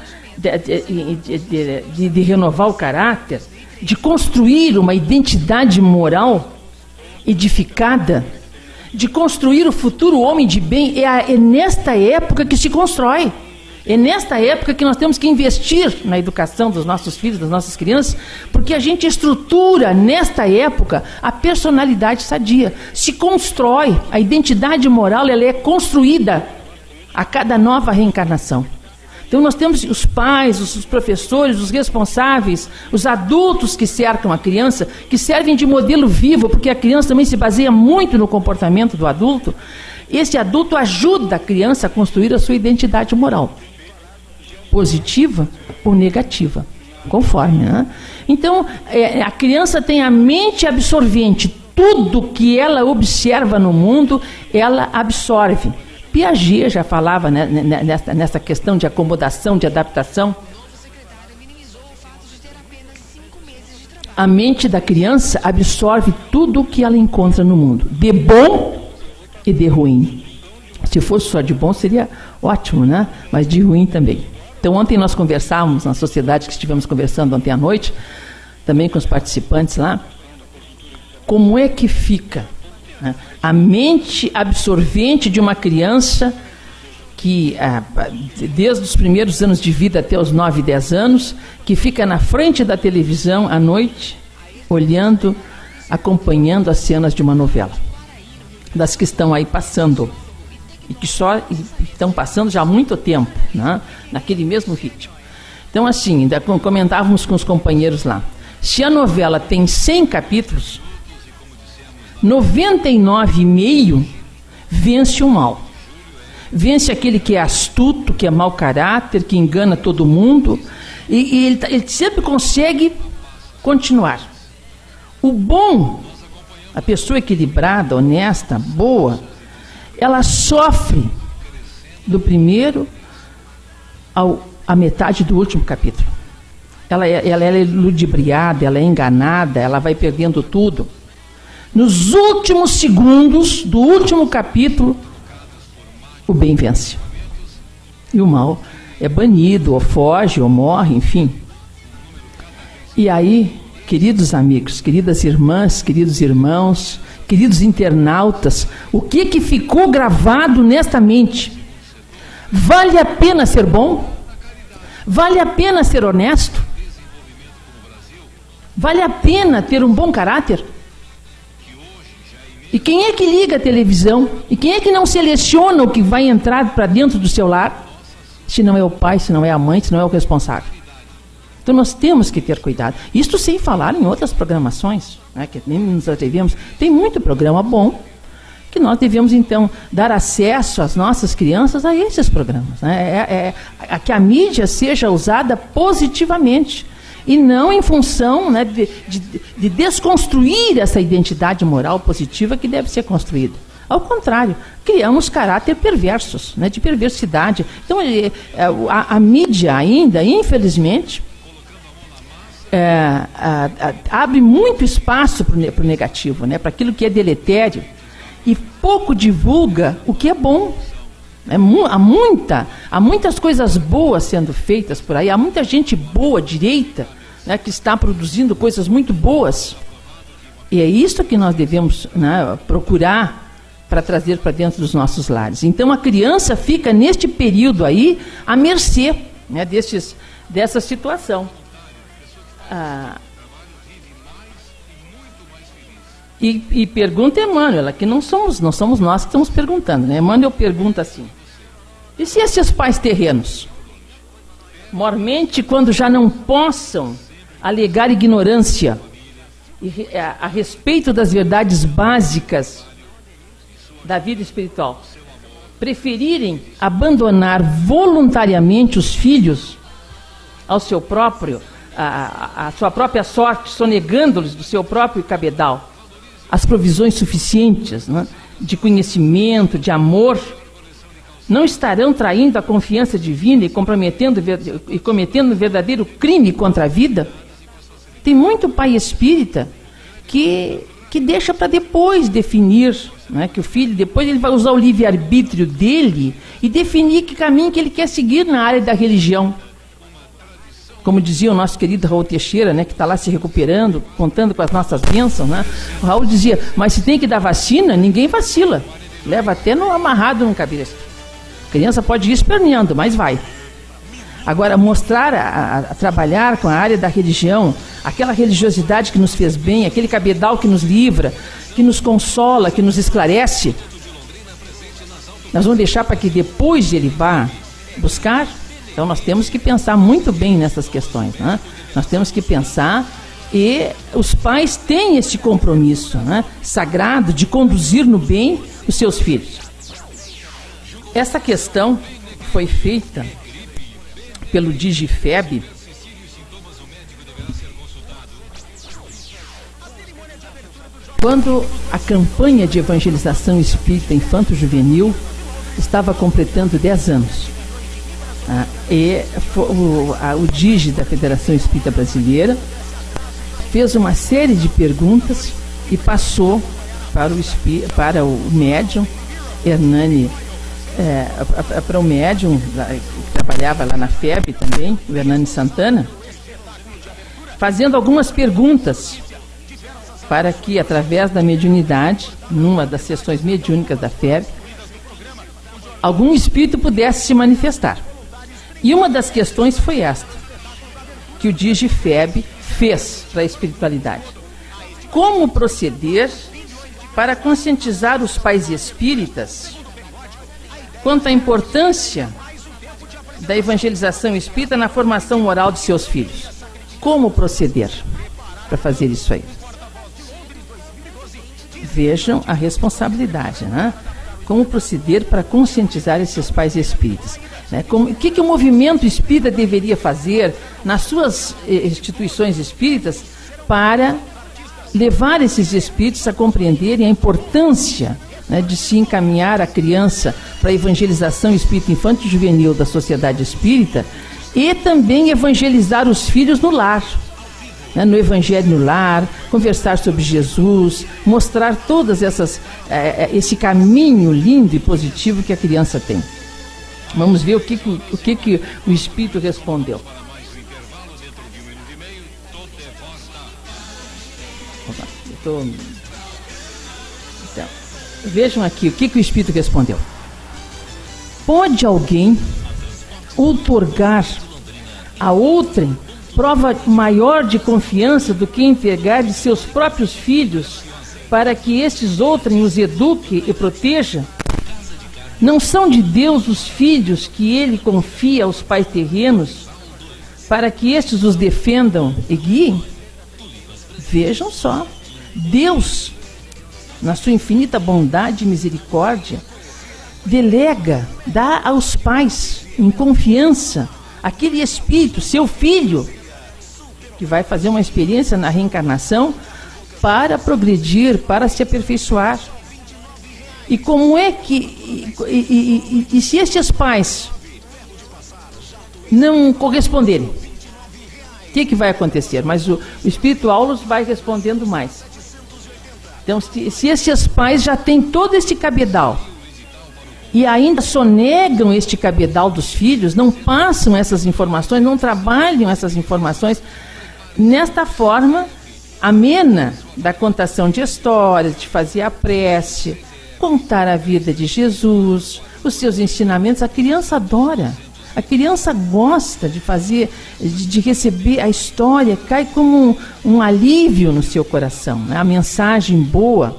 de renovar o caráter, de construir uma identidade moral edificada, de construir o futuro homem de bem, é nesta época que se constrói. É nesta época que nós temos que investir na educação dos nossos filhos, das nossas crianças, porque a gente estrutura, nesta época, a personalidade sadia. Se constrói, a identidade moral, ela é construída a cada nova reencarnação. Então nós temos os pais, os professores, os responsáveis, os adultos que cercam a criança, que servem de modelo vivo, porque a criança também se baseia muito no comportamento do adulto. Esse adulto ajuda a criança a construir a sua identidade moral, positiva ou negativa, conforme, né? Então, a criança tem a mente absorvente, tudo que ela observa no mundo, ela absorve. Piaget já falava, né, nessa questão de acomodação, de adaptação. A mente da criança absorve tudo o que ela encontra no mundo, de bom e de ruim. Se fosse só de bom seria ótimo, né? Mas de ruim também. Então ontem nós conversávamos na sociedade que estivemos conversando ontem à noite, também com os participantes lá, como é que fica, né, a mente absorvente de uma criança que, desde os primeiros anos de vida até os 9, 10 anos, que fica na frente da televisão à noite, olhando, acompanhando as cenas de uma novela, das que estão aí passando, e que só estão passando já há muito tempo, né, naquele mesmo ritmo. Então, assim, ainda comentávamos com os companheiros lá, se a novela tem 100 capítulos, 99,5 vence o mal. Vence aquele que é astuto, que é mau caráter, que engana todo mundo, e ele sempre consegue continuar. O bom, a pessoa equilibrada, honesta, boa, ela sofre do primeiro à metade do último capítulo. Ela é ludibriada, ela é enganada, ela vai perdendo tudo. Nos últimos segundos do último capítulo, o bem vence. E o mal é banido, ou foge, ou morre, enfim. E aí, queridos amigos, queridas irmãs, queridos irmãos, queridos internautas, o que ficou gravado nesta mente? Vale a pena ser bom? Vale a pena ser honesto? Vale a pena ter um bom caráter? E quem é que liga a televisão? E quem é que não seleciona o que vai entrar para dentro do seu lar? Se não é o pai, se não é a mãe, se não é o responsável. Então nós temos que ter cuidado. Isto sem falar em outras programações, né, que nem nos atrevemos. Tem muito programa bom que nós devemos, então, dar acesso às nossas crianças a esses programas. Né? Que a mídia seja usada positivamente e não em função, né, de desconstruir essa identidade moral positiva que deve ser construída. Ao contrário, criamos caráter perversos, né, de perversidade. Então, a mídia ainda, infelizmente, abre muito espaço para o negativo, né, para aquilo que é deletério, e pouco divulga o que é bom. Há muitas coisas boas sendo feitas por aí, há muita gente boa, direita, né, que está produzindo coisas muito boas. E é isso que nós devemos, né, procurar para trazer para dentro dos nossos lares. Então a criança fica neste período aí à mercê, né, dessa situação. E pergunta Emmanuel, que não somos nós que estamos perguntando, né? Emmanuel pergunta assim: e se esses pais terrenos, mormente quando já não possam alegar ignorância a respeito das verdades básicas da vida espiritual, preferirem abandonar voluntariamente os filhos ao seu próprio, a sua própria sorte, sonegando-lhes do seu próprio cabedal as provisões suficientes, né, de conhecimento, de amor, não estarão traindo a confiança divina e cometendo um verdadeiro crime contra a vida? Tem muito pai espírita que deixa para depois definir, né, que o filho, depois ele vai usar o livre-arbítrio dele e definir que caminho que ele quer seguir na área da religião. Como dizia o nosso querido Raul Teixeira, né, que está lá se recuperando, contando com as nossas bênçãos, né? O Raul dizia: mas se tem que dar vacina, ninguém vacila. Leva até amarrado no cabeça. A criança pode ir esperneando, mas vai. Agora, mostrar a trabalhar com a área da religião, aquela religiosidade que nos fez bem, aquele cabedal que nos livra, que nos consola, que nos esclarece, nós vamos deixar para que depois ele vá buscar? Então nós temos que pensar muito bem nessas questões, né? Nós temos que pensar, e os pais têm esse compromisso, né, sagrado de conduzir no bem os seus filhos. Essa questão foi feita pelo DIGIFEB quando a campanha de evangelização espírita infanto-juvenil estava completando 10 anos. O DIGI da Federação Espírita Brasileira fez uma série de perguntas e passou para o médium Hernani, para o médium que trabalhava lá na FEB também, o Hernani Santana, fazendo algumas perguntas para que, através da mediunidade, numa das sessões mediúnicas da FEB, algum espírito pudesse se manifestar. E uma das questões foi esta, que o DIGIFEB fez para a espiritualidade: como proceder para conscientizar os pais espíritas quanto à importância da evangelização espírita na formação moral de seus filhos? Como proceder para fazer isso aí? Vejam a responsabilidade, né? Como proceder para conscientizar esses pais espíritas? Né? O que o movimento espírita deveria fazer nas suas instituições espíritas para levar esses espíritos a compreenderem a importância, né, de se encaminhar a criança para a evangelização espírita infantil e juvenil da sociedade espírita, e também evangelizar os filhos no lar, né, no evangelho no lar, conversar sobre Jesus, mostrar todas esse caminho lindo e positivo que a criança tem. Vamos ver o que o Espírito respondeu. Então, vejam aqui o que o Espírito respondeu. Pode alguém outorgar a outrem prova maior de confiança do que entregar de seus próprios filhos para que estes outrem os eduque e proteja? Não são de Deus os filhos que ele confia aos pais terrenos, para que estes os defendam e guiem? Vejam só, Deus, na sua infinita bondade e misericórdia, delega, dá aos pais, em confiança, aquele espírito, seu filho, que vai fazer uma experiência na reencarnação para progredir, para se aperfeiçoar. E como é que... E se estes pais não corresponderem, o que vai acontecer? Mas o Espírito Aulos vai respondendo mais. Então, se estes pais já têm todo este cabedal e ainda sonegam este cabedal dos filhos, não passam essas informações, não trabalham essas informações nesta forma amena da contação de histórias, de fazer a prece, contar a vida de Jesus, os seus ensinamentos, a criança adora. A criança gosta de fazer, de receber a história, cai como um alívio no seu coração, né? A mensagem boa.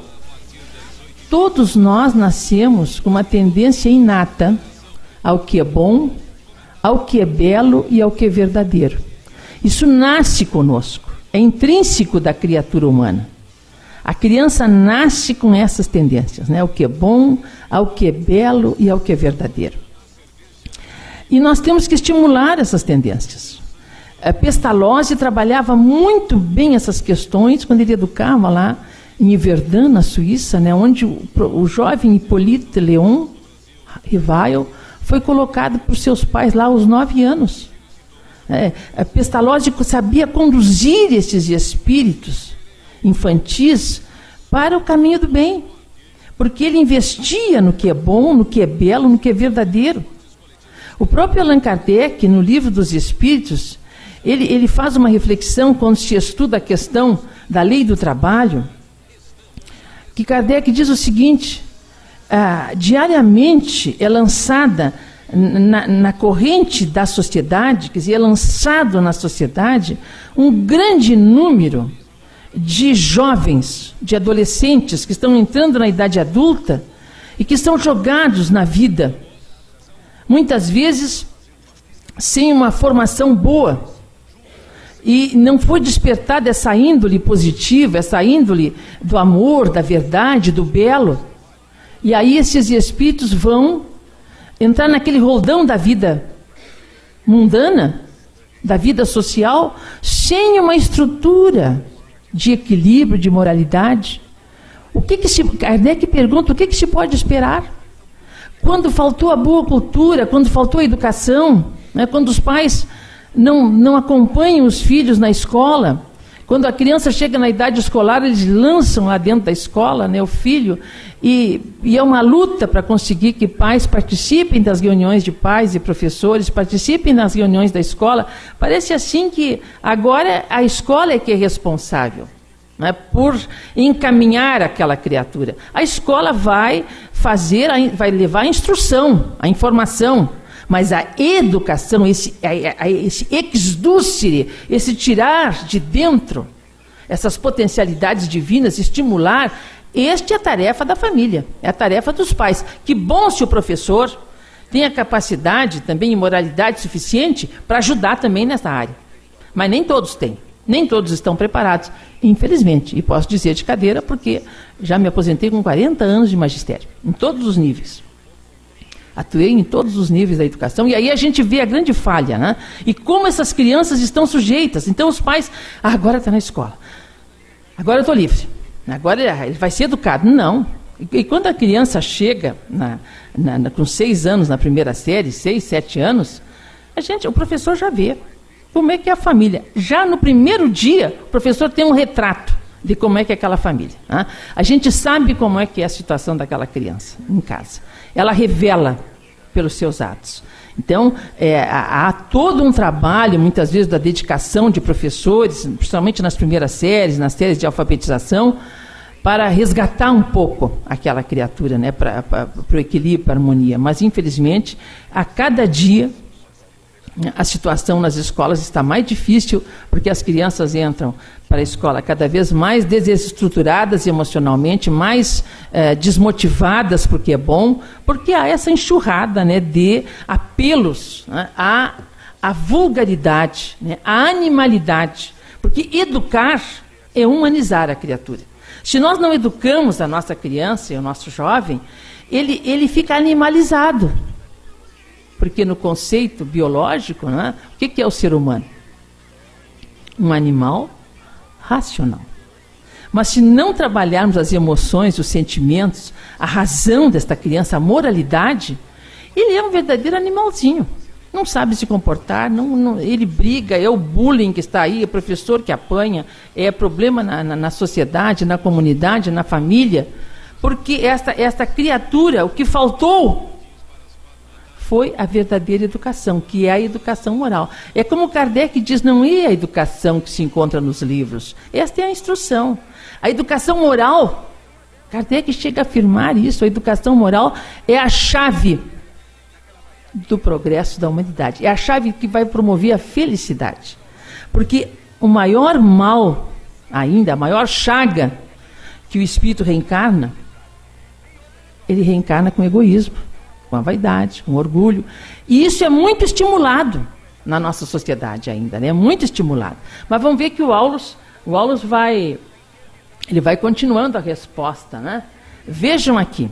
Todos nós nascemos com uma tendência inata ao que é bom, ao que é belo e ao que é verdadeiro. Isso nasce conosco, é intrínseco da criatura humana. A criança nasce com essas tendências, né? Ao que é bom, ao que é belo e ao que é verdadeiro. E nós temos que estimular essas tendências. Pestalozzi trabalhava muito bem essas questões quando ele educava lá em Yverdun, na Suíça, né, onde o jovem Hippolyte Léon Rivail foi colocado por seus pais lá aos 9 anos. Pestalozzi sabia conduzir esses espíritos infantis para o caminho do bem, porque ele investia no que é bom, no que é belo, no que é verdadeiro. O próprio Allan Kardec, no Livro dos Espíritos, ele faz uma reflexão quando se estuda a questão da lei do trabalho, que Kardec diz o seguinte: diariamente é lançada na corrente da sociedade, quer dizer, é lançado na sociedade um grande número de jovens, de adolescentes que estão entrando na idade adulta e que estão jogados na vida, muitas vezes sem uma formação boa, e não foi despertada essa índole positiva, essa índole do amor, da verdade, do belo. E aí esses espíritos vão entrar naquele roldão da vida mundana, da vida social, sem uma estrutura de equilíbrio, de moralidade. Kardec pergunta: o que se pode esperar? Quando faltou a boa cultura, quando faltou a educação, né, quando os pais não acompanham os filhos na escola, quando a criança chega na idade escolar, eles lançam lá dentro da escola, né, o filho, e é uma luta para conseguir que pais participem das reuniões de pais e professores, participem das reuniões da escola. Parece assim que agora a escola é que é responsável, né, por encaminhar aquela criatura. A escola vai levar a instrução, a informação, mas a educação, esse exducere, esse tirar de dentro essas potencialidades divinas, estimular, é a tarefa da família, é a tarefa dos pais. Que bom se o professor tem a capacidade também e moralidade suficiente para ajudar também nessa área. Mas nem todos têm. Nem todos estão preparados, infelizmente. E posso dizer de cadeira porque já me aposentei com 40 anos de magistério, em todos os níveis. Atuei em todos os níveis da educação, e aí a gente vê a grande falha, né? E como essas crianças estão sujeitas. Então os pais: agora está na escola, agora eu estou livre, agora ele vai ser educado. Não. E quando a criança chega com 6 anos na primeira série, 6, 7 anos, o professor já vê como é que é a família. Já no primeiro dia, o professor tem um retrato de como é que é aquela família, né? A gente sabe como é que é a situação daquela criança em casa. Ela revela pelos seus atos. Então, há todo um trabalho, muitas vezes, da dedicação de professores, principalmente nas primeiras séries, nas séries de alfabetização, para resgatar um pouco aquela criatura, né, para o equilíbrio, para a harmonia. Mas, infelizmente, a cada dia A situação nas escolas está mais difícil, porque as crianças entram para a escola cada vez mais desestruturadas emocionalmente, mais desmotivadas, porque é bom, porque há essa enxurrada, né, de apelos, né, à vulgaridade, né, à animalidade. Porque educar é humanizar a criatura. Se nós não educamos a nossa criança e o nosso jovem, ele fica animalizado. Porque no conceito biológico, né, o que é o ser humano? Um animal racional. Mas se não trabalharmos as emoções, os sentimentos, a razão desta criança, a moralidade, ele é um verdadeiro animalzinho. Não sabe se comportar, ele briga, é o bullying que está aí, é o professor que apanha, é problema na sociedade, na comunidade, na família. Porque esta criatura, o que faltou foi a verdadeira educação, que é a educação moral. É como Kardec diz, não é a educação que se encontra nos livros. Esta é a instrução. A educação moral, Kardec chega a afirmar isso, a educação moral é a chave do progresso da humanidade. É a chave que vai promover a felicidade. Porque o maior mal, ainda, a maior chaga que o espírito reencarna, ele reencarna com egoísmo, com a vaidade, com orgulho. E isso é muito estimulado na nossa sociedade ainda, né? É muito estimulado. Mas vamos ver que o Aulus vai continuando a resposta, né? Vejam aqui.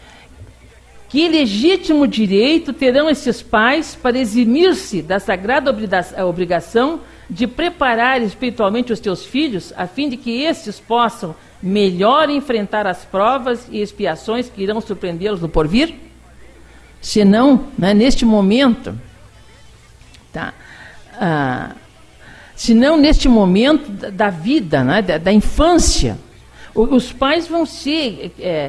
Que legítimo direito terão esses pais para eximir-se da sagrada obrigação de preparar espiritualmente os teus filhos, a fim de que estes possam melhor enfrentar as provas e expiações que irão surpreendê-los no porvir? Senão, né, neste momento, tá? Senão neste momento da vida, né, da infância, os pais vão ser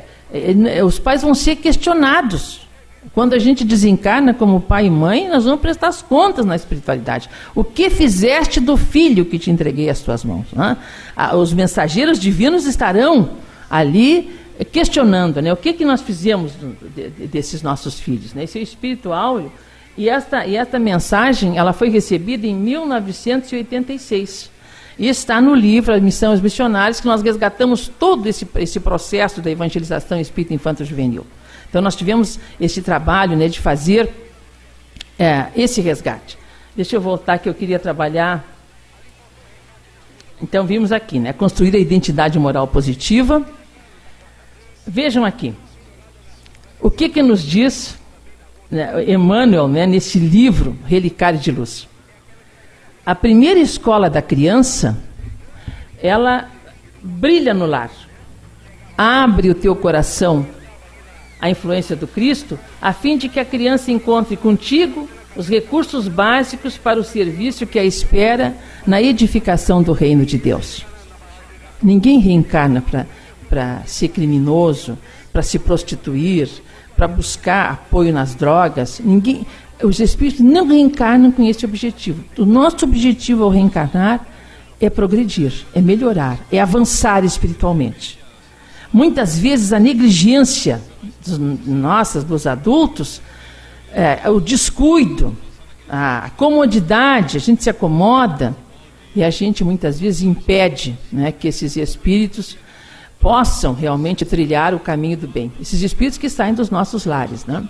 questionados. Quando a gente desencarna como pai e mãe, nós vamos prestar as contas na espiritualidade. O que fizeste do filho que te entreguei às tuas mãos? Né? Os mensageiros divinos estarão ali questionando, né, o que nós fizemos desses nossos filhos, né? Esse é o espírito áureo. E esta mensagem ela foi recebida em 1986. E está no livro A Missão aos Missionários, que nós resgatamos todo esse processo da evangelização espírita infanto-juvenil. Então nós tivemos esse trabalho, né, de fazer esse resgate. Deixa eu voltar que eu queria trabalhar. Então vimos aqui, né, construir a identidade moral positiva. Vejam aqui, o que nos diz, né, Emmanuel, né, nesse livro Relicário de Luz. A primeira escola da criança, ela brilha no lar. Abre o teu coração à influência do Cristo, a fim de que a criança encontre contigo os recursos básicos para o serviço que a espera na edificação do reino de Deus. Ninguém reencarna para ser criminoso, para se prostituir, para buscar apoio nas drogas. Os espíritos não reencarnam com esse objetivo. O nosso objetivo ao reencarnar é progredir, é melhorar, é avançar espiritualmente. Muitas vezes a negligência dos adultos, o descuido, a comodidade, a gente se acomoda e a gente muitas vezes impede, né, que esses espíritos possam realmente trilhar o caminho do bem. Esses espíritos que saem dos nossos lares, né?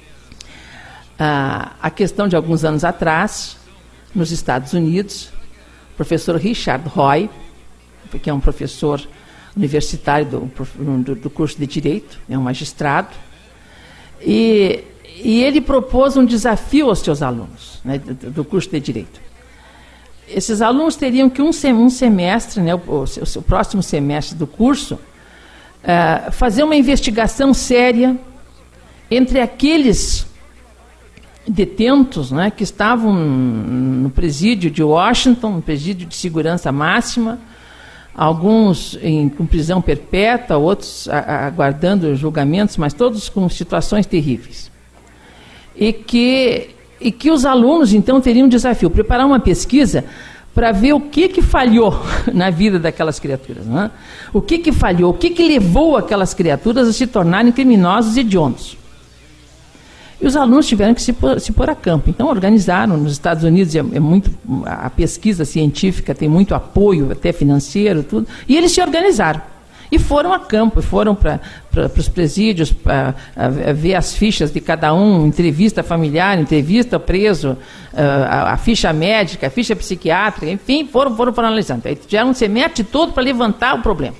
A questão de alguns anos atrás, nos Estados Unidos, o professor Richard Roy, que é um professor universitário do curso de Direito, é um magistrado, e ele propôs um desafio aos seus alunos, né, do curso de Direito. Esses alunos teriam que um semestre, né, o próximo semestre do curso, fazer uma investigação séria entre aqueles detentos, né, que estavam no presídio de Washington, no presídio de segurança máxima, alguns com prisão perpétua, outros aguardando julgamentos, mas todos com situações terríveis. E que os alunos, então, teriam um desafio, preparar uma pesquisa para ver o que falhou na vida daquelas criaturas. Né? O que falhou, o que levou aquelas criaturas a se tornarem criminosos e hediondos. E os alunos tiveram que se pôr a campo. Então, organizaram. Nos Estados Unidos, a pesquisa científica tem muito apoio, até financeiro, tudo. E eles se organizaram. E foram a campo, foram para os presídios, para ver as fichas de cada um, entrevista familiar, entrevista ao preso, a ficha médica, a ficha psiquiátrica, enfim, foram analisando. Aí tiveram um semestre todo para levantar o problema.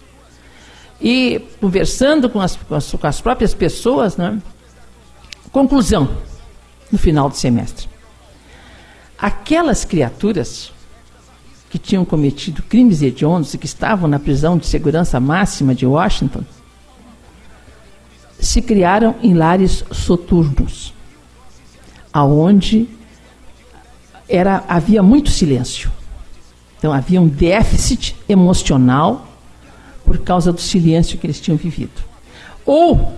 E conversando com as próprias pessoas, né? Conclusão, no final do semestre. Aquelas criaturas que tinham cometido crimes hediondos e que estavam na prisão de segurança máxima de Washington, se criaram em lares soturnos, aonde havia muito silêncio. Então havia um déficit emocional por causa do silêncio que eles tinham vivido. Ou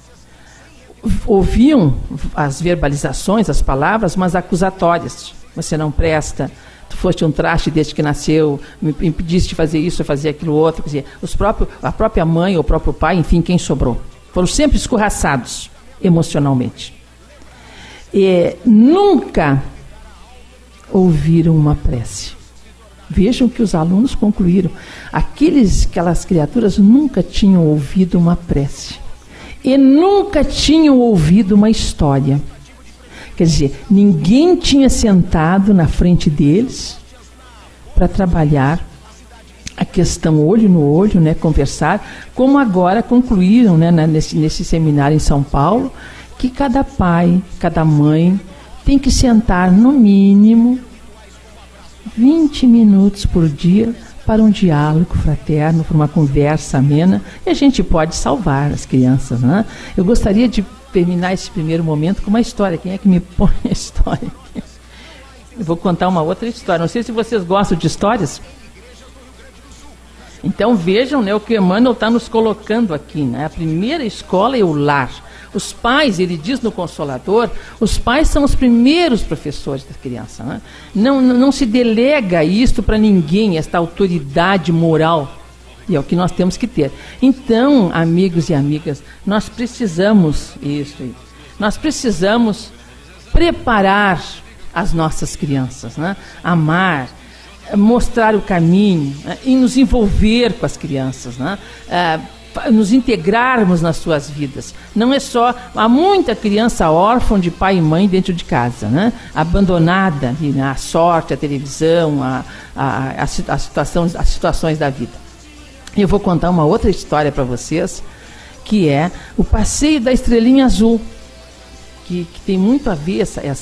ouviam as verbalizações, as palavras, mas acusatórias. Você não presta, tu foste um traste desde que nasceu, me impediste de fazer isso, fazer aquilo outro. Quer dizer, a própria mãe ou o próprio pai, enfim, quem sobrou. Foram sempre escorraçados emocionalmente. E nunca ouviram uma prece. Vejam que os alunos concluíram. Aquelas criaturas nunca tinham ouvido uma prece. E nunca tinham ouvido uma história. Quer dizer, ninguém tinha sentado na frente deles para trabalhar a questão olho no olho, né, conversar, como agora concluíram, né, nesse seminário em São Paulo, que cada pai, cada mãe tem que sentar no mínimo 20 minutos por dia para um diálogo fraterno, para uma conversa amena, e a gente pode salvar as crianças, né? Eu gostaria de terminar esse primeiro momento com uma história. Quem é que me põe a história? Eu vou contar uma outra história. Não sei se vocês gostam de histórias. Então vejam, né, o que Emmanuel está nos colocando aqui, né? A primeira escola é o lar. Os pais, ele diz no Consolador, os pais são os primeiros professores da criança, né? Não se delega isto para ninguém, esta autoridade moral. E é o que nós temos que ter. Então, amigos e amigas, nós precisamos isso. Nós precisamos preparar as nossas crianças, né? Amar, mostrar o caminho, né? E nos envolver com as crianças, né? Nos integrarmos nas suas vidas. Não é só... Há muita criança órfã de pai e mãe dentro de casa, né? Abandonada à sorte, à televisão, às situações da vida. Eu vou contar uma outra história para vocês, que é o passeio da estrelinha azul, que tem muito a ver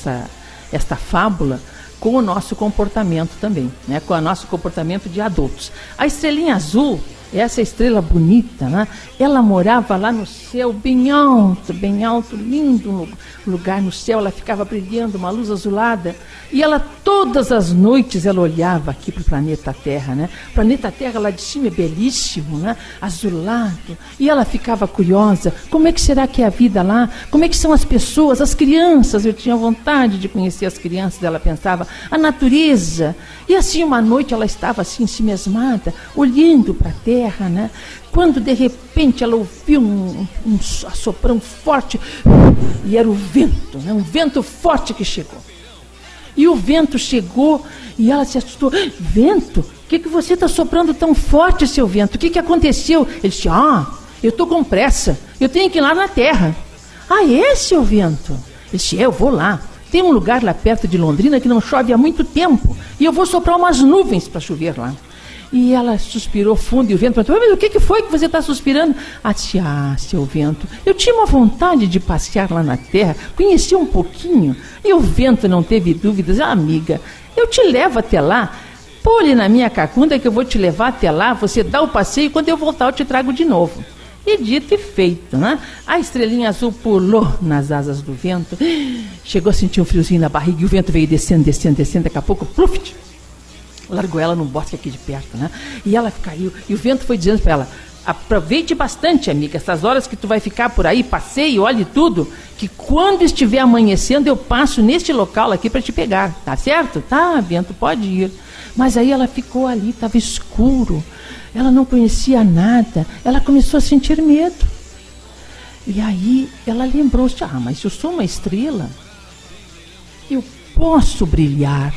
esta fábula com o nosso comportamento também, né? Com o nosso comportamento de adultos. A estrelinha azul, essa estrela bonita, né? Ela morava lá no céu, bem alto, lindo lugar no céu. Ela ficava brilhando, uma luz azulada. E ela, todas as noites, ela olhava aqui para o planeta Terra, né? O planeta Terra lá de cima é belíssimo, né? Azulado. E ela ficava curiosa, como é que será que é a vida lá? Como é que são as pessoas, as crianças? Eu tinha vontade de conhecer as crianças, ela pensava, a natureza. E assim, uma noite, ela estava assim, ensimesmada, olhando para a Terra, né? Quando, de repente, ela ouviu um assoprão forte, e era o vento, né? Um vento forte que chegou. E o vento chegou e ela se assustou. Vento? O que você está soprando tão forte, seu vento? O que aconteceu? Ele disse, eu estou com pressa. Eu tenho que ir lá na terra. É, seu vento? Ele disse, eu vou lá. Tem um lugar lá perto de Londrina que não chove há muito tempo. E eu vou soprar umas nuvens para chover lá. E ela suspirou fundo e o vento perguntou, mas o que foi que você está suspirando? Disse, seu vento, eu tinha uma vontade de passear lá na terra, conhecer um pouquinho. E o vento não teve dúvidas, amiga, eu te levo até lá, pule na minha cacunda que eu vou te levar até lá, você dá o passeio e quando eu voltar eu te trago de novo. E dito e feito, né? A estrelinha azul pulou nas asas do vento, chegou a sentir um friozinho na barriga e o vento veio descendo, daqui a pouco, pluft! Largou ela num bosque aqui de perto, né? E ela caiu, e o vento foi dizendo para ela, aproveite bastante, amiga, essas horas que tu vai ficar por aí, passeie, olhe tudo, que quando estiver amanhecendo eu passo neste local aqui para te pegar, tá certo? Tá, vento, pode ir. Mas aí ela ficou ali, estava escuro, ela não conhecia nada, ela começou a sentir medo. E aí ela lembrou-se, mas eu sou uma estrela, eu posso brilhar.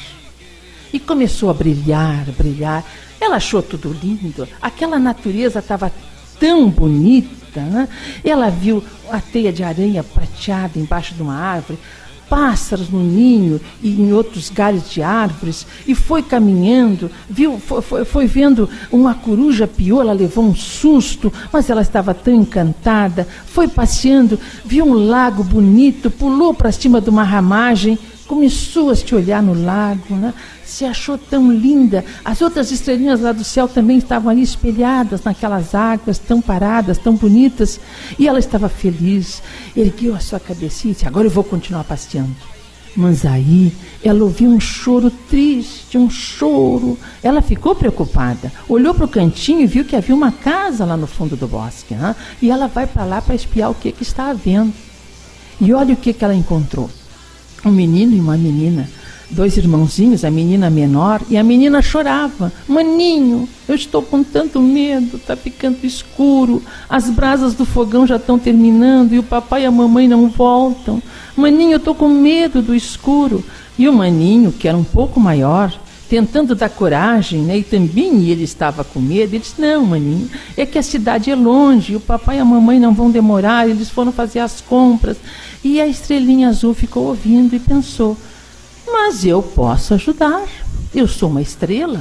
E começou a brilhar, brilhar. Ela achou tudo lindo, aquela natureza estava tão bonita, né? Ela viu a teia de aranha prateada embaixo de uma árvore, pássaros no ninho e em outros galhos de árvores, e foi caminhando, foi vendo uma coruja piou, ela levou um susto, mas ela estava tão encantada, foi passeando, viu um lago bonito, pulou para cima de uma ramagem, começou a se olhar no lago, né? Se achou tão linda. As outras estrelinhas lá do céu também estavam ali espelhadas naquelas águas tão paradas, tão bonitas. E ela estava feliz. Ergueu a sua cabecinha e disse, agora eu vou continuar passeando. Mas aí ela ouviu um choro triste, um choro. Ela ficou preocupada. Olhou para o cantinho e viu que havia uma casa lá no fundo do bosque. Né? E ela vai para lá para espiar o que está havendo. E olha o que ela encontrou. Um menino e uma menina, 2 irmãozinhos, a menina menor, e a menina chorava. Maninho, eu estou com tanto medo, está ficando escuro, as brasas do fogão já estão terminando e o papai e a mamãe não voltam. Maninho, eu estou com medo do escuro. E o maninho, que era um pouco maior, tentando dar coragem, né, e também ele estava com medo, ele disse, não, maninho, é que a cidade é longe, o papai e a mamãe não vão demorar, eles foram fazer as compras. E a estrelinha azul ficou ouvindo e pensou, mas eu posso ajudar, eu sou uma estrela.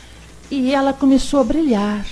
E ela começou a brilhar,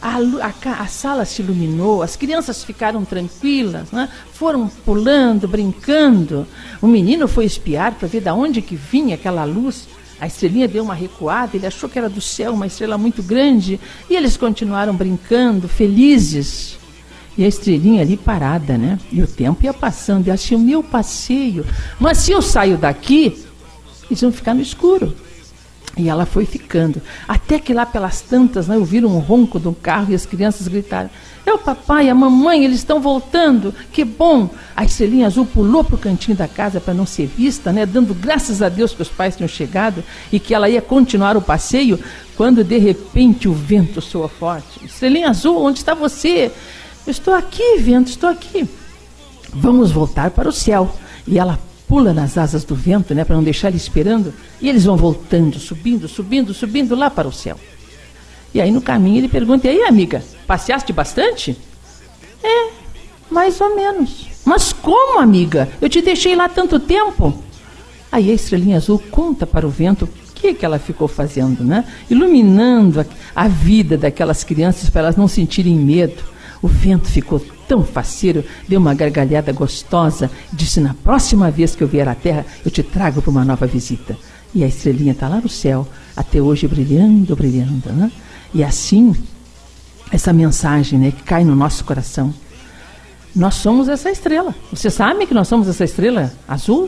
a sala se iluminou, as crianças ficaram tranquilas, né? Foram pulando, brincando. O menino foi espiar para ver de onde que vinha aquela luz. A estrelinha deu uma recuada, ele achou que era do céu, uma estrela muito grande, e eles continuaram brincando, felizes. E a estrelinha ali parada, né? E o tempo ia passando, e achei o meu passeio. Mas se eu saio daqui, eles vão ficar no escuro. E ela foi ficando. Até que lá pelas tantas, né, ouviram um ronco de um carro e as crianças gritaram, é o papai, a mamãe, eles estão voltando, que bom. A estrelinha azul pulou para o cantinho da casa para não ser vista, né, dando graças a Deus que os pais tinham chegado e que ela ia continuar o passeio, quando de repente o vento soou forte. Estrelinha azul, onde está você? Eu estou aqui, vento, estou aqui. Vamos voltar para o céu. E ela pula nas asas do vento, né, para não deixar ele esperando, e eles vão voltando, subindo, subindo, subindo lá para o céu. E aí no caminho ele pergunta, e aí amiga, passeaste bastante? É, mais ou menos. Mas como, amiga? Eu te deixei lá tanto tempo. Aí a estrelinha azul conta para o vento o que ela ficou fazendo, né? Iluminando a vida daquelas crianças para elas não sentirem medo. O vento ficou tão faceiro, deu uma gargalhada gostosa, disse, na próxima vez que eu vier à Terra, eu te trago para uma nova visita. E a estrelinha está lá no céu, até hoje brilhando, brilhando, né? E assim, essa mensagem, né, que cai no nosso coração. Nós somos essa estrela. Você sabe que nós somos essa estrela azul?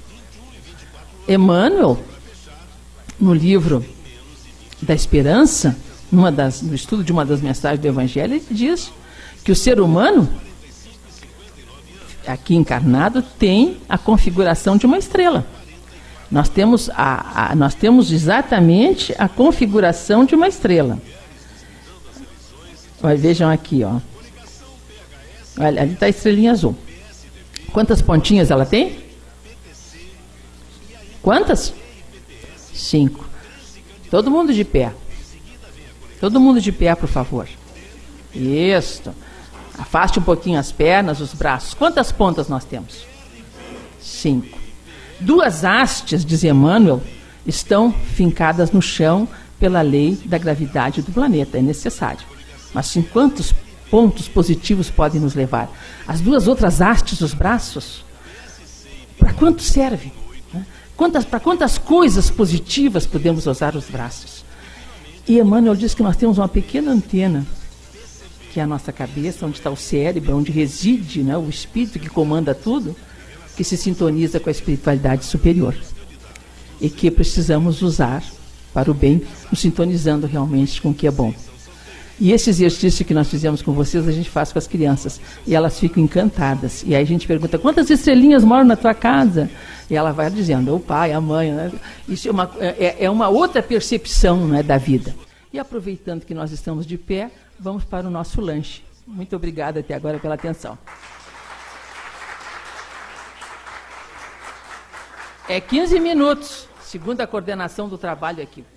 Emmanuel, no livro da Esperança, no estudo de uma das mensagens do Evangelho, ele diz que o ser humano, aqui encarnado, tem a configuração de uma estrela. Nós temos exatamente a configuração de uma estrela. Olha, vejam aqui, ó. Olha, ali está a estrelinha azul. Quantas pontinhas ela tem? Quantas? 5. Todo mundo de pé. Todo mundo de pé, por favor. Isso. Afaste um pouquinho as pernas, os braços. Quantas pontas nós temos? 5. 2 hastes, diz Emmanuel, estão fincadas no chão pela lei da gravidade do planeta. É necessário. Mas em quantos pontos positivos podem nos levar? As 2 outras hastes dos braços, para quanto serve? Para quantas coisas positivas podemos usar os braços? E Emmanuel diz que nós temos uma pequena antena, que é a nossa cabeça, onde está o cérebro, onde reside, né, o espírito que comanda tudo, que se sintoniza com a espiritualidade superior. E que precisamos usar para o bem, nos sintonizando realmente com o que é bom. E esse exercício que nós fizemos com vocês, a gente faz com as crianças. E elas ficam encantadas. E aí a gente pergunta, quantas estrelinhas moram na tua casa? E ela vai dizendo, o pai, a mãe. Né? Isso é uma outra percepção, né, da vida. E aproveitando que nós estamos de pé, vamos para o nosso lanche. Muito obrigada até agora pela atenção. É 15 minutos, segundo a coordenação do trabalho aqui.